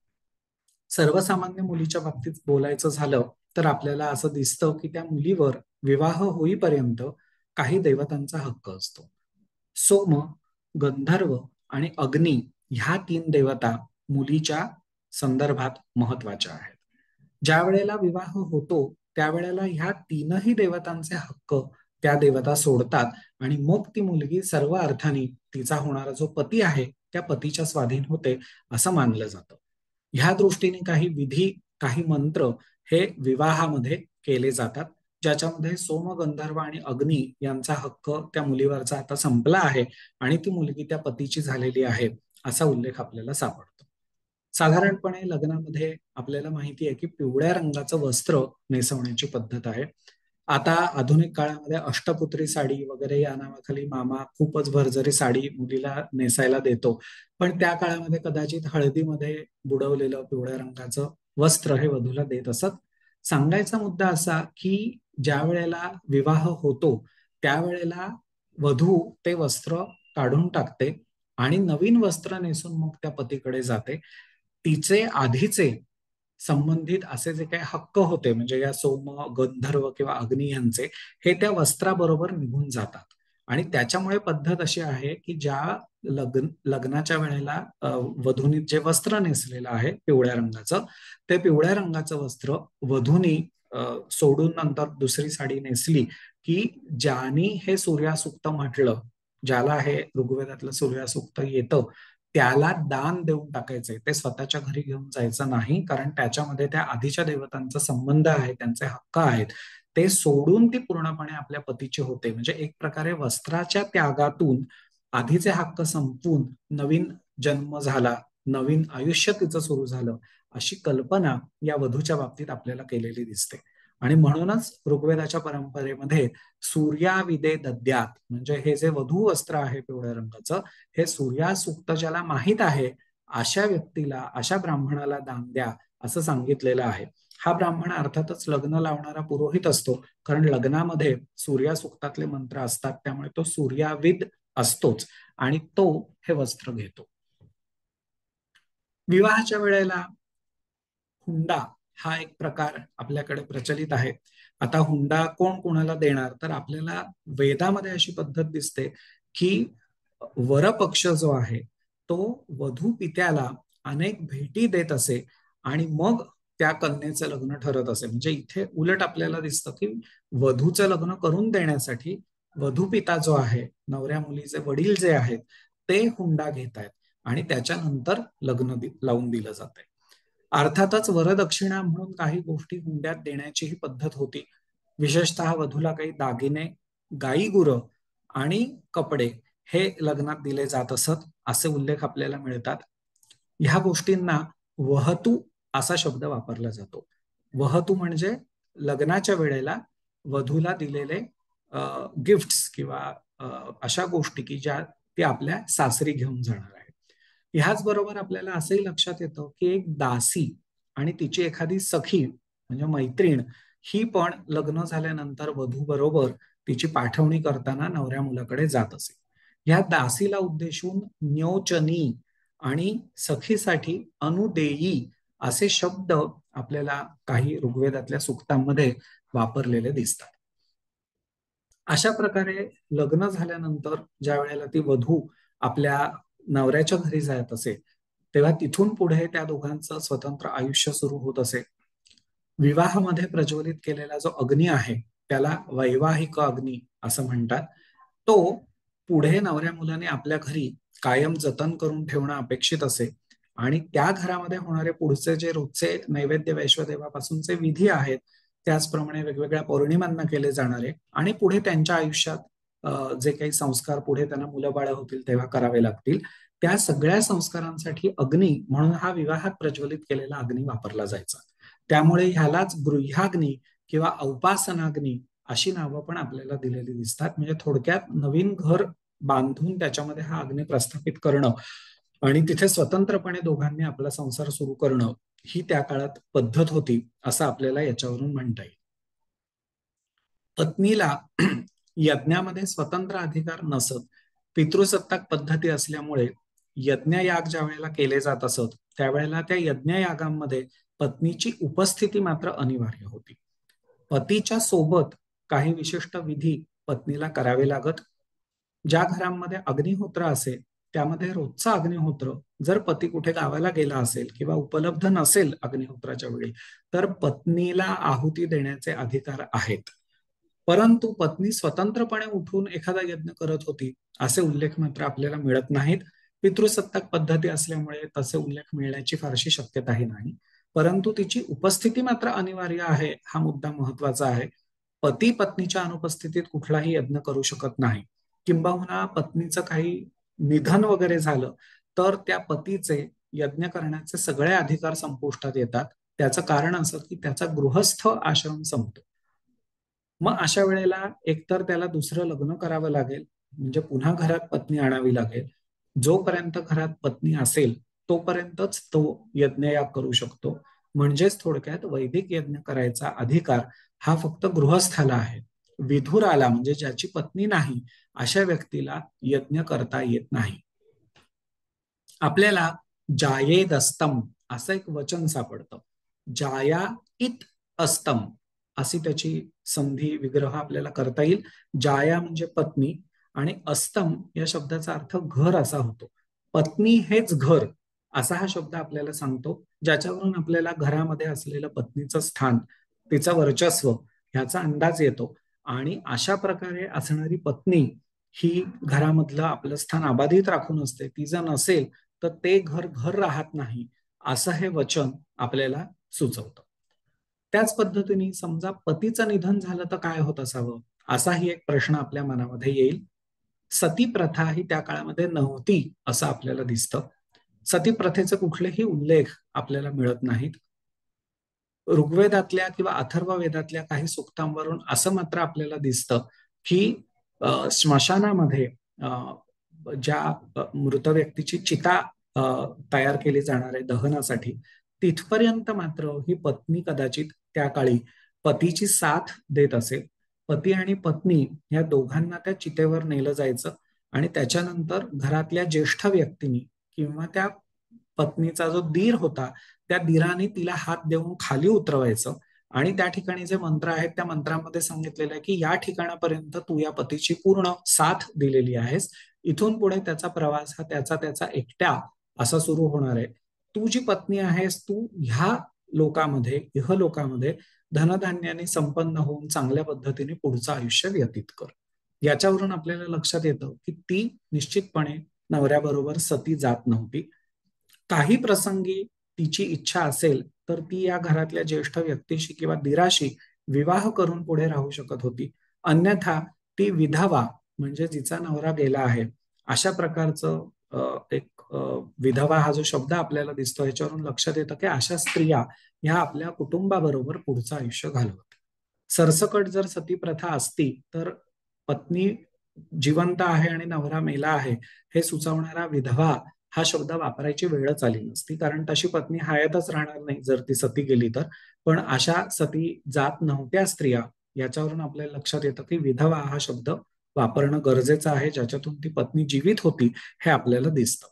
सर्वसामान्य मुलीच्या बाबतीत बोलायचं झालं तर आपल्याला असं दिसतं की त्या मुलीवर विवाह होईपर्यंत काही देवतांचा हक्क असतो. सोम, गंधर्व आणि अग्नी ह्या तीन देवता मुलीच्या संदर्भात महत्वाच्या आहेत. ज्या वेळेला विवाह होतो त्यावेळेला ह्या तीनही देवतांचे हक्क त्या देवता सोडतात आणि मग ती मुलगी सर्व अर्थाने तिचा होणारा जो पती आहे त्या पतीच्या स्वाधीन होते असं मानलं जातं. ह्या दृष्टीने काही विधी, काही मंत्र हे विवाहामध्ये केले जातात, ज्याच्यामध्ये सोम, गंधर्व आणि अग्नी यांचा हक्क त्या मुलीवरचा आता संपला आहे आणि ती मुलगी त्या पतीची झालेली आहे असा उल्लेख आपल्याला सापडतो. साधारणपणे लग्नामध्ये आपल्याला माहिती आहे की पिवळ्या रंगाचं वस्त्र नेसवण्याची पद्धत आहे. आता आधुनिक काळामध्ये अष्टपुत्री साडी वगैरे या नावाखाली मामा खूपच भरजरी साडी मुलीला नेसायला देतो. पण त्या काळामध्ये कदाचित हळदीमध्ये बुडवलेलं पिवळ्या रंगाचं वस्त्र हे वधूला देत असत. सांगायचा मुद्दा असा की ज्या वेळेला विवाह होतो त्यावेळेला वधू ते वस्त्र काढून टाकते आणि नवीन वस्त्र नेसून मग त्या पतीकडे जाते. तिचे आधीचे संबंधित असे जे काही हक्क होते म्हणजे या सोम, गंधर्व किंवा अग्नी यांचे हे त्या वस्त्राबरोबर निघून जातात. आणि त्याच्यामुळे पद्धत अशी आहे की ज्या लग्न लग्नाच्या वेळेला अ, वधूने जे वस्त्र नेसलेलं आहे पिवळ्या रंगाचं, ते पिवळ्या रंगाचं वस्त्र वधूनी अ, सोडून नंतर दुसरी साडी नेसली की ज्यानी हे सूर्यासूक्त म्हटलं, ज्याला हे ऋग्वेदातलं सूर्यासूक्त येतं त्याला दान देऊन टाकायचंय. ते स्वतःच्या घरी घेऊन जायचं नाही, कारण त्याच्यामध्ये त्या आधीच्या देवतांचा संबंध आहे, त्यांचे हक्क आहेत. ते सोडून ती पूर्णपणे आपल्या पतीची होते. म्हणजे एक प्रकारे वस्त्राच्या त्यागातून आधीचे हक्क संपून नवीन जन्म झाला, नवीन आयुष्य तिचं सुरू झालं, अशी कल्पना या वधूच्या बाबतीत आपल्याला केलेली दिसते. आणि म्हणूनच ऋग्वेदाच्या परंपरेमध्ये सूर्याविदे दद्यात म्हणजे हे जे वधू वस्त्र आहे पिवळ्या रंगाचं, हे सूर्यासूक्त ज्याला माहित आहे अशा व्यक्तीला, अशा ब्राह्मणाला दान द्या असं सांगितलेलं आहे. हा ब्राह्मण अर्थातच लग्न लावणारा पुरोहित असतो, कारण लग्नामध्ये सूर्यासूक्तातले मंत्र असतात, त्यामुळे तो सूर्याविद असतोच आणि तो हे वस्त्र घेतो. विवाहाच्या वेळेला हुंडा हा एक प्रकार आपल्याकडे प्रचलित आहे. आता हुंडा कोण कोणाला देणार तर आपल्याला वेदामध्ये अशी पद्धत दिसते की वरपक्ष जो आहे तो वधू पित्याला अनेक भेटी देत असे आणि मग त्या कन्येचं लग्न ठरत असे. म्हणजे इथे उलट आपल्याला दिसतं की वधूचं लग्न करून देण्यासाठी वधू पिता जो आहे, नवऱ्या मुलीचे वडील जे आहेत, ते हुंडा घेत आहेत आणि त्याच्यानंतर लग्न लावून दिलं जाते. अर्थातच वरदक्षिणा म्हणून काही गोष्टी हुंड्यात देण्याची ही पद्धत होती. विशेषतः वधूला काही दागिने, गाई गुरं आणि कपडे हे लग्नात दिले जात असत असे उल्लेख आपल्याला मिळतात. ह्या गोष्टींना वहतू असा शब्द वापरला जातो. वहतू म्हणजे लग्नाच्या वेळेला वधूला दिलेले गिफ्ट्स किंवा अ, अशा गोष्टी की ज्या ती आपल्या सासरी घेऊन जाणार आहे. ह्याच बरोबर आपल्याला असंही लक्षात येतं की एक दासी आणि तिची एखादी सखी म्हणजे मैत्रीण ही पण लग्न झाल्यानंतर वधू बरोबर तिची पाठवणी करताना नवऱ्या मुलाकडे जात असे. या दासीला उद्देशून न्योचनी आणि सखीसाठी अनुदेयी असे शब्द आपल्याला काही ऋग्वेदातल्या सूक्तांमध्ये वापरलेले दिसतात. अशा प्रकारे लग्न झाल्यानंतर ज्या वेळेला ती वधू आपल्या नवऱ्याच्या घरी जात असे, तेव्हा तिथून पुढे त्या दोघांचं स्वतंत्र आयुष्य सुरू होत असे. विवाहामध्ये प्रज्वलित केलेला जो अग्नी आहे त्याला वैवाहिक अग्नी असं म्हणतात. तो पुढे नवऱ्या मुलाने आपल्या घरी कायम जतन करून ठेवणं अपेक्षित असे आणि त्या घरामध्ये होणारे पुढचे जे रोजचे नैवेद्य वैश्वदेवापासूनचे विधी आहेत, त्याचप्रमाणे वेगवेगळ्या पौर्णिमांना केले जाणारे आणि पुढे त्यांच्या आयुष्यात अ, जे काही संस्कार पुढे त्यांना मुलं बाळ होतील तेव्हा करावे लागतील, त्या सगळ्या संस्कारांसाठी अग्नी म्हणून हा विवाहात प्रज्वलित केलेला अग्नी वापरला जायचा. त्यामुळे ह्यालाच गृह्याग्नी किंवा औपासनाग्नी अशी नावं पण आपल्याला दिलेली दिसतात. म्हणजे थोडक्यात नवीन घर बांधून त्याच्यामध्ये हा अग्नी प्रस्थापित करणं आणि तिथे स्वतंत्रपणे दोघांनी आपला संसार सुरू करणं ही त्या काळात पद्धत होती, असं आपल्याला याच्यावरून म्हणता येईल. पत्नीला यज्ञामध्ये स्वतंत्र अधिकार नसत. पितृसत्ताक पद्धती असल्यामुळे यज्ञयाग ज्या वेळेला केले जात असत त्यावेळेला त्या यज्ञयागांमध्ये पत्नीची उपस्थिती मात्र अनिवार्य होती. पतीच्या सोबत काही विशिष्ट विधी पत्नीला करावे लागत. ज्या घरांमध्ये अग्निहोत्र असेल त्यामध्ये रोजचा अग्निहोत्र जर पती कुठे गावाला गेला असेल किंवा उपलब्ध नसेल अग्निहोत्राच्या वेळी, तर पत्नीला आहुती देण्याचे अधिकार आहेत. परंतु पत्नी स्वतंत्रपणे उठून एखादा यज्ञ करत होती असे उल्लेख मात्र आपल्याला मिळत नाहीत. पितृसत्ताक पद्धती असल्यामुळे तसे उल्लेख मिळण्याची फारशी शक्यताही नाही. परंतु तिची उपस्थिती मात्र अनिवार्य आहे, हा मुद्दा महत्वाचा आहे. पती पत्नीच्या अनुपस्थितीत कुठलाही यज्ञ करू शकत नाही. किंबहुना पत्नीचं काही निधन वगैरे झालं तर त्या पतीचे यज्ञ करण्याचे सगळे अधिकार संपुष्टात येतात. त्याचं कारण असं की त्याचा गृहस्थ आश्रम संपतो. मग अशा वेळेला एकतर त्याला दुसरं लग्न करावं लागेल, म्हणजे पुन्हा घरात पत्नी आणावी लागेल. जोपर्यंत घरात पत्नी असेल तोपर्यंतच तो यज्ञयाग करू शकतो. म्हणजेच थोडक्यात वैदिक यज्ञ करायचा अधिकार हा फक्त गृहस्थाला आहे. विधुराला म्हणजे ज्याची पत्नी नाही अशा व्यक्तीला यज्ञ करता येत नाही. आपल्याला जायेद अस्तम असं एक वचन सापडतं. जाया इत अस्तम अशी त्याची संधी विग्रह आपल्याला करता येईल. जाया म्हणजे पत्नी आणि अस्तम या शब्दाचा अर्थ घर असा होतो. पत्नी हेच घर असा हा शब्द आपल्याला सांगतो, ज्याच्यावरून आपल्याला घरामध्ये असलेलं पत्नीचं स्थान, तिचं वर्चस्व ह्याचा अंदाज येतो. आणि अशा प्रकारे असणारी पत्नी ही घरामधलं आपलं स्थान अबाधित राखून असते. ती जर नसेल तर ते घर घर राहत नाही, असं हे वचन आपल्याला सुचवतं. त्याच पद्धतीने समजा पतीचं निधन झालं तर काय होत असावं, असाही एक प्रश्न आपल्या मनामध्ये येईल. सती प्रथा ही त्या काळामध्ये नव्हती असं आपल्याला दिसतं. सती प्रथेचे कुठलेही उल्लेख आपल्याला मिळत नाहीत. ऋग्वेदातल्या किंवा अथर्व वेदातल्या काही सूक्तांवरून असं मात्र आपल्याला दिसतं की अ, स्मशानामध्ये अ, ज्या अ, मृत व्यक्तीची चिता अ, तयार केली जाणार आहे दहनासाठी, तिथपर्यंत मात्र ही पत्नी कदाचित त्या काळी पतीची साथ देत असेल. पती आणि पत्नी या दोघांना त्या चितेवर नेलं जायचं आणि त्याच्यानंतर घरातल्या ज्येष्ठ व्यक्तींनी किंवा त्या पत्नीचा जो दीर होता त्या दीराने तिला हात देऊन खाली उतरवायचं आणि त्या ठिकाणी जे मंत्र आहेत त्या मंत्रामध्ये सांगितलेलं आहे की या ठिकाणापर्यंत तू या पतीची पूर्ण साथ दिलेली आहेस, इथून पुढे त्याचा प्रवास हा त्याचा त्याचा एकट्या असा सुरू होणार आहे. तू जी पत्नी आहेस तू ह्या लोकामध्ये इहलोकामध्ये धनधान्याने संपन्न होऊन चांगल्या पद्धतीने पुढचं आयुष्य व्यतीत कर. याच्यावरून आपल्याला लक्षात येतं की ती निश्चितपणे नवऱ्याबरोबर सती जात नव्हती. काही प्रसंगी तिची इच्छा असेल तर ती या घरातल्या ज्येष्ठ व्यक्तीशी किंवा दिराशी विवाह करून पुढे राहू शकत होती. अन्यथा ती विधवा म्हणजे जिचा नवरा गेला आहे अशा प्रकारचं अ, एक अ, विधवा हा जो शब्द आपल्याला दिसतो ह्याच्यावरून लक्षात येतं की अशा स्त्रिया ह्या आपल्या कुटुंबाबरोबर पुढचं आयुष्य घालवतात. सरसकट जर सती प्रथा असती तर पत्नी जिवंत आहे आणि नवरा मेला आहे हे सुचवणारा विधवा हा शब्द वापरायची वेळच आली नसती, कारण तशी पत्नी हयातच राहणार नाही जर ती सती गेली तर. पण अशा सती जात नव्हत्या स्त्रिया, याच्यावरून आपल्याला लक्षात येतं की विधवा हा शब्द वापरणं गरजेचं आहे, ज्याच्यातून ती पत्नी जीवित होती हे आपल्याला दिसतं.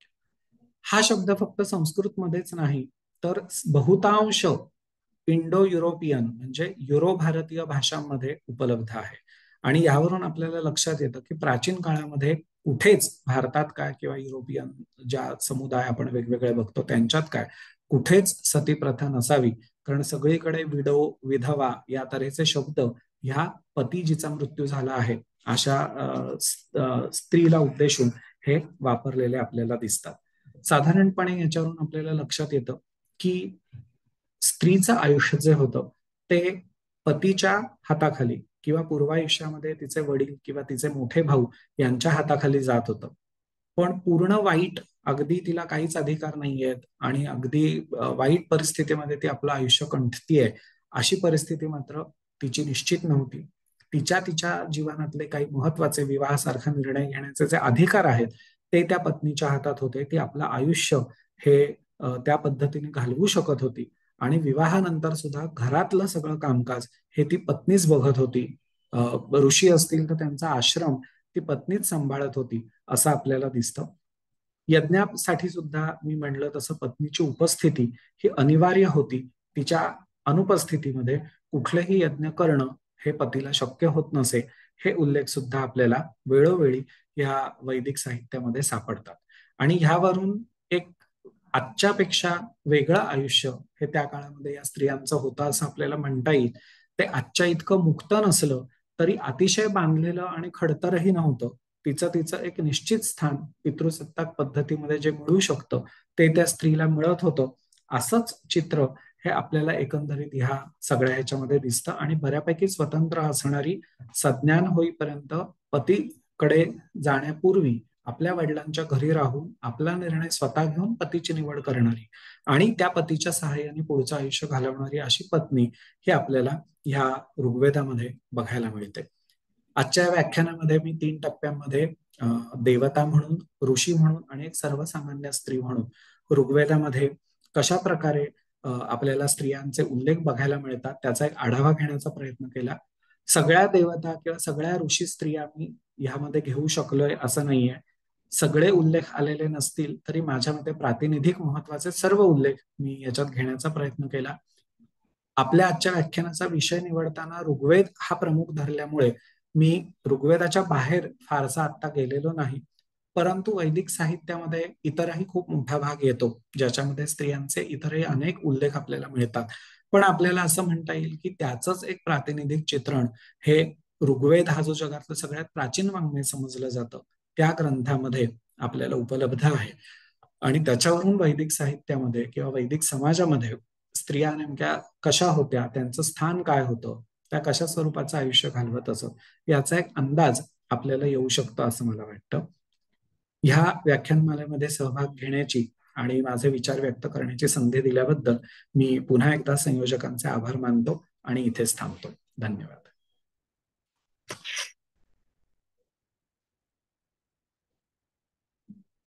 हा शब्द फक्त संस्कृतमध्येच नाही तर बहुतांश इंडो युरोपियन म्हणजे युरो भारतीय भाषांमध्ये उपलब्ध आहे. आणि यावरून आपल्याला लक्षात येतं की प्राचीन काळामध्ये कुठेच भारतात काय किंवा युरोपियन ज्या समुदाय आपण वेगवेगळे बघतो त्यांच्यात काय कुठेच सती प्रथा नसावी, कारण सगळीकडे विडो विधवा या तऱ्हेचे शब्द ह्या पती जिचा मृत्यू झाला आहे अशा स्त्रीला उद्देशून हे वापरलेले आपल्याला दिसतात। साधारणपणे याच्यावरून आपल्याला लक्षात येतं की स्त्रीचं आयुष्य जे होतं ते पतीच्या हाताखाली किंवा पूर्वायुष्यामध्ये तिचे वडील किंवा तिचे मोठे भाऊ यांच्या हाताखाली जात होतं। पण पूर्ण वाईट, अगदी तिला काहीच अधिकार नाहीयेत आणि अगदी वाईट परिस्थितीमध्ये ती आपलं आयुष्य कंठतीये अशी परिस्थिती मात्र तिची निश्चित नव्हती। तिच्या तिच्या जीवनातले काही महत्वाचे विवाहासारखा निर्णय घेण्याचे जे अधिकार आहेत ते त्या पत्नीच्या हातात होते। ती आपलं आयुष्य हे त्या पद्धतीने घालवू शकत होती आणि विवाहानंतर सुद्धा घरातलं सगळं कामकाज हे ती पत्नीच बघत होती। ऋषी असतील तर त्यांचा आश्रम ती पत्नीच सांभाळत होती असं आपल्याला दिसतं। यज्ञासाठी सुद्धा मी म्हणलं तसं पत्नीची उपस्थिती ही अनिवार्य होती। तिच्या अनुपस्थितीमध्ये कुठलेही यज्ञ करणं हे पतीला शक्य होत नसे, हे उल्लेख सुद्धा आपल्याला वेळोवेळी या वैदिक साहित्यामध्ये सापडतात। आणि ह्यावरून एक आजच्या पेक्षा वेगळं आयुष्य हे त्या काळामध्ये या स्त्रियांचं होतं असं आपल्याला म्हणता येईल। ते आजच्या इतकं मुक्त नसलं तरी अतिशय बांधलेलं आणि खडतरही नव्हतं। तिचं तिचं एक निश्चित स्थान पितृसत्ताक पद्धतीमध्ये जे मिळू शकतं ते त्या स्त्रीला मिळत होतं। असंच चित्र हे आपल्याला एकंदरीत ह्या सगळ्या ह्याच्यामध्ये दिसतं आणि बऱ्यापैकी स्वतंत्र असणारी, सज्ञान होईपर्यंत पतीकडे जाण्यापूर्वी आपल्या वडिलांच्या घरी राहून आपला निर्णय स्वतः घेऊन पतीची निवड करणारी आणि त्या पतीच्या सहाय्याने पुढचं आयुष्य घालवणारी अशी पत्नी ही आपल्याला ह्या ऋग्वेदामध्ये बघायला मिळते। आजच्या व्याख्यानामध्ये मी तीन टप्प्यांमध्ये देवता म्हणून, ऋषी म्हणून आणि एक सर्वसामान्य स्त्री म्हणून ऋग्वेदामध्ये कशा प्रकारे आपल्याला स्त्रियांचे उल्लेख बघायला मिळतात त्याचा एक आढावा घेण्याचा प्रयत्न केला। सगळ्या देवता किंवा सगळ्या ऋषी स्त्रिया मी ह्यामध्ये घेऊ शकलोय असं नाहीये। सगळे उल्लेख आलेले नसतील तरी माझ्या मते प्रातिनिधिक महत्वाचे सर्व उल्लेख मी याच्यात घेण्याचा प्रयत्न केला। आपल्या आजच्या व्याख्यानाचा विषय निवडताना ऋग्वेद हा प्रमुख धरल्यामुळे मी ऋग्वेदाच्या बाहेर फारसा आत्ता गेलेलो नाही, परंतु वैदिक साहित्यामध्ये इतरही खूप मोठा भाग येतो ज्याच्यामध्ये स्त्रियांचे इतरही अनेक उल्लेख आपल्याला मिळतात। पण आपल्याला असं म्हणता येईल की त्याचंच एक प्रातिनिधिक चित्रण हे ऋग्वेद हा जो जगातलं सगळ्यात प्राचीन वाङ्मय समजलं जातं त्या ग्रंथामध्ये आपल्याला उपलब्ध आहे। आणि त्याच्यावरून वैदिक साहित्यामध्ये किंवा वैदिक समाजामध्ये स्त्रिया नेमक्या कशा होत्या, त्यांचं स्थान काय होतं, त्या कशा स्वरूपाचं आयुष्य घालवत असत याचा एक अंदाज आपल्याला येऊ शकतो असं मला वाटतं। ह्या व्याख्यानमालेमध्ये सहभाग घेण्याची आणि माझे विचार व्यक्त करण्याची संधी दिल्याबद्दल मी पुन्हा एकदा संयोजकांचे आभार मानतो आणि इथेच थांबतो। धन्यवाद।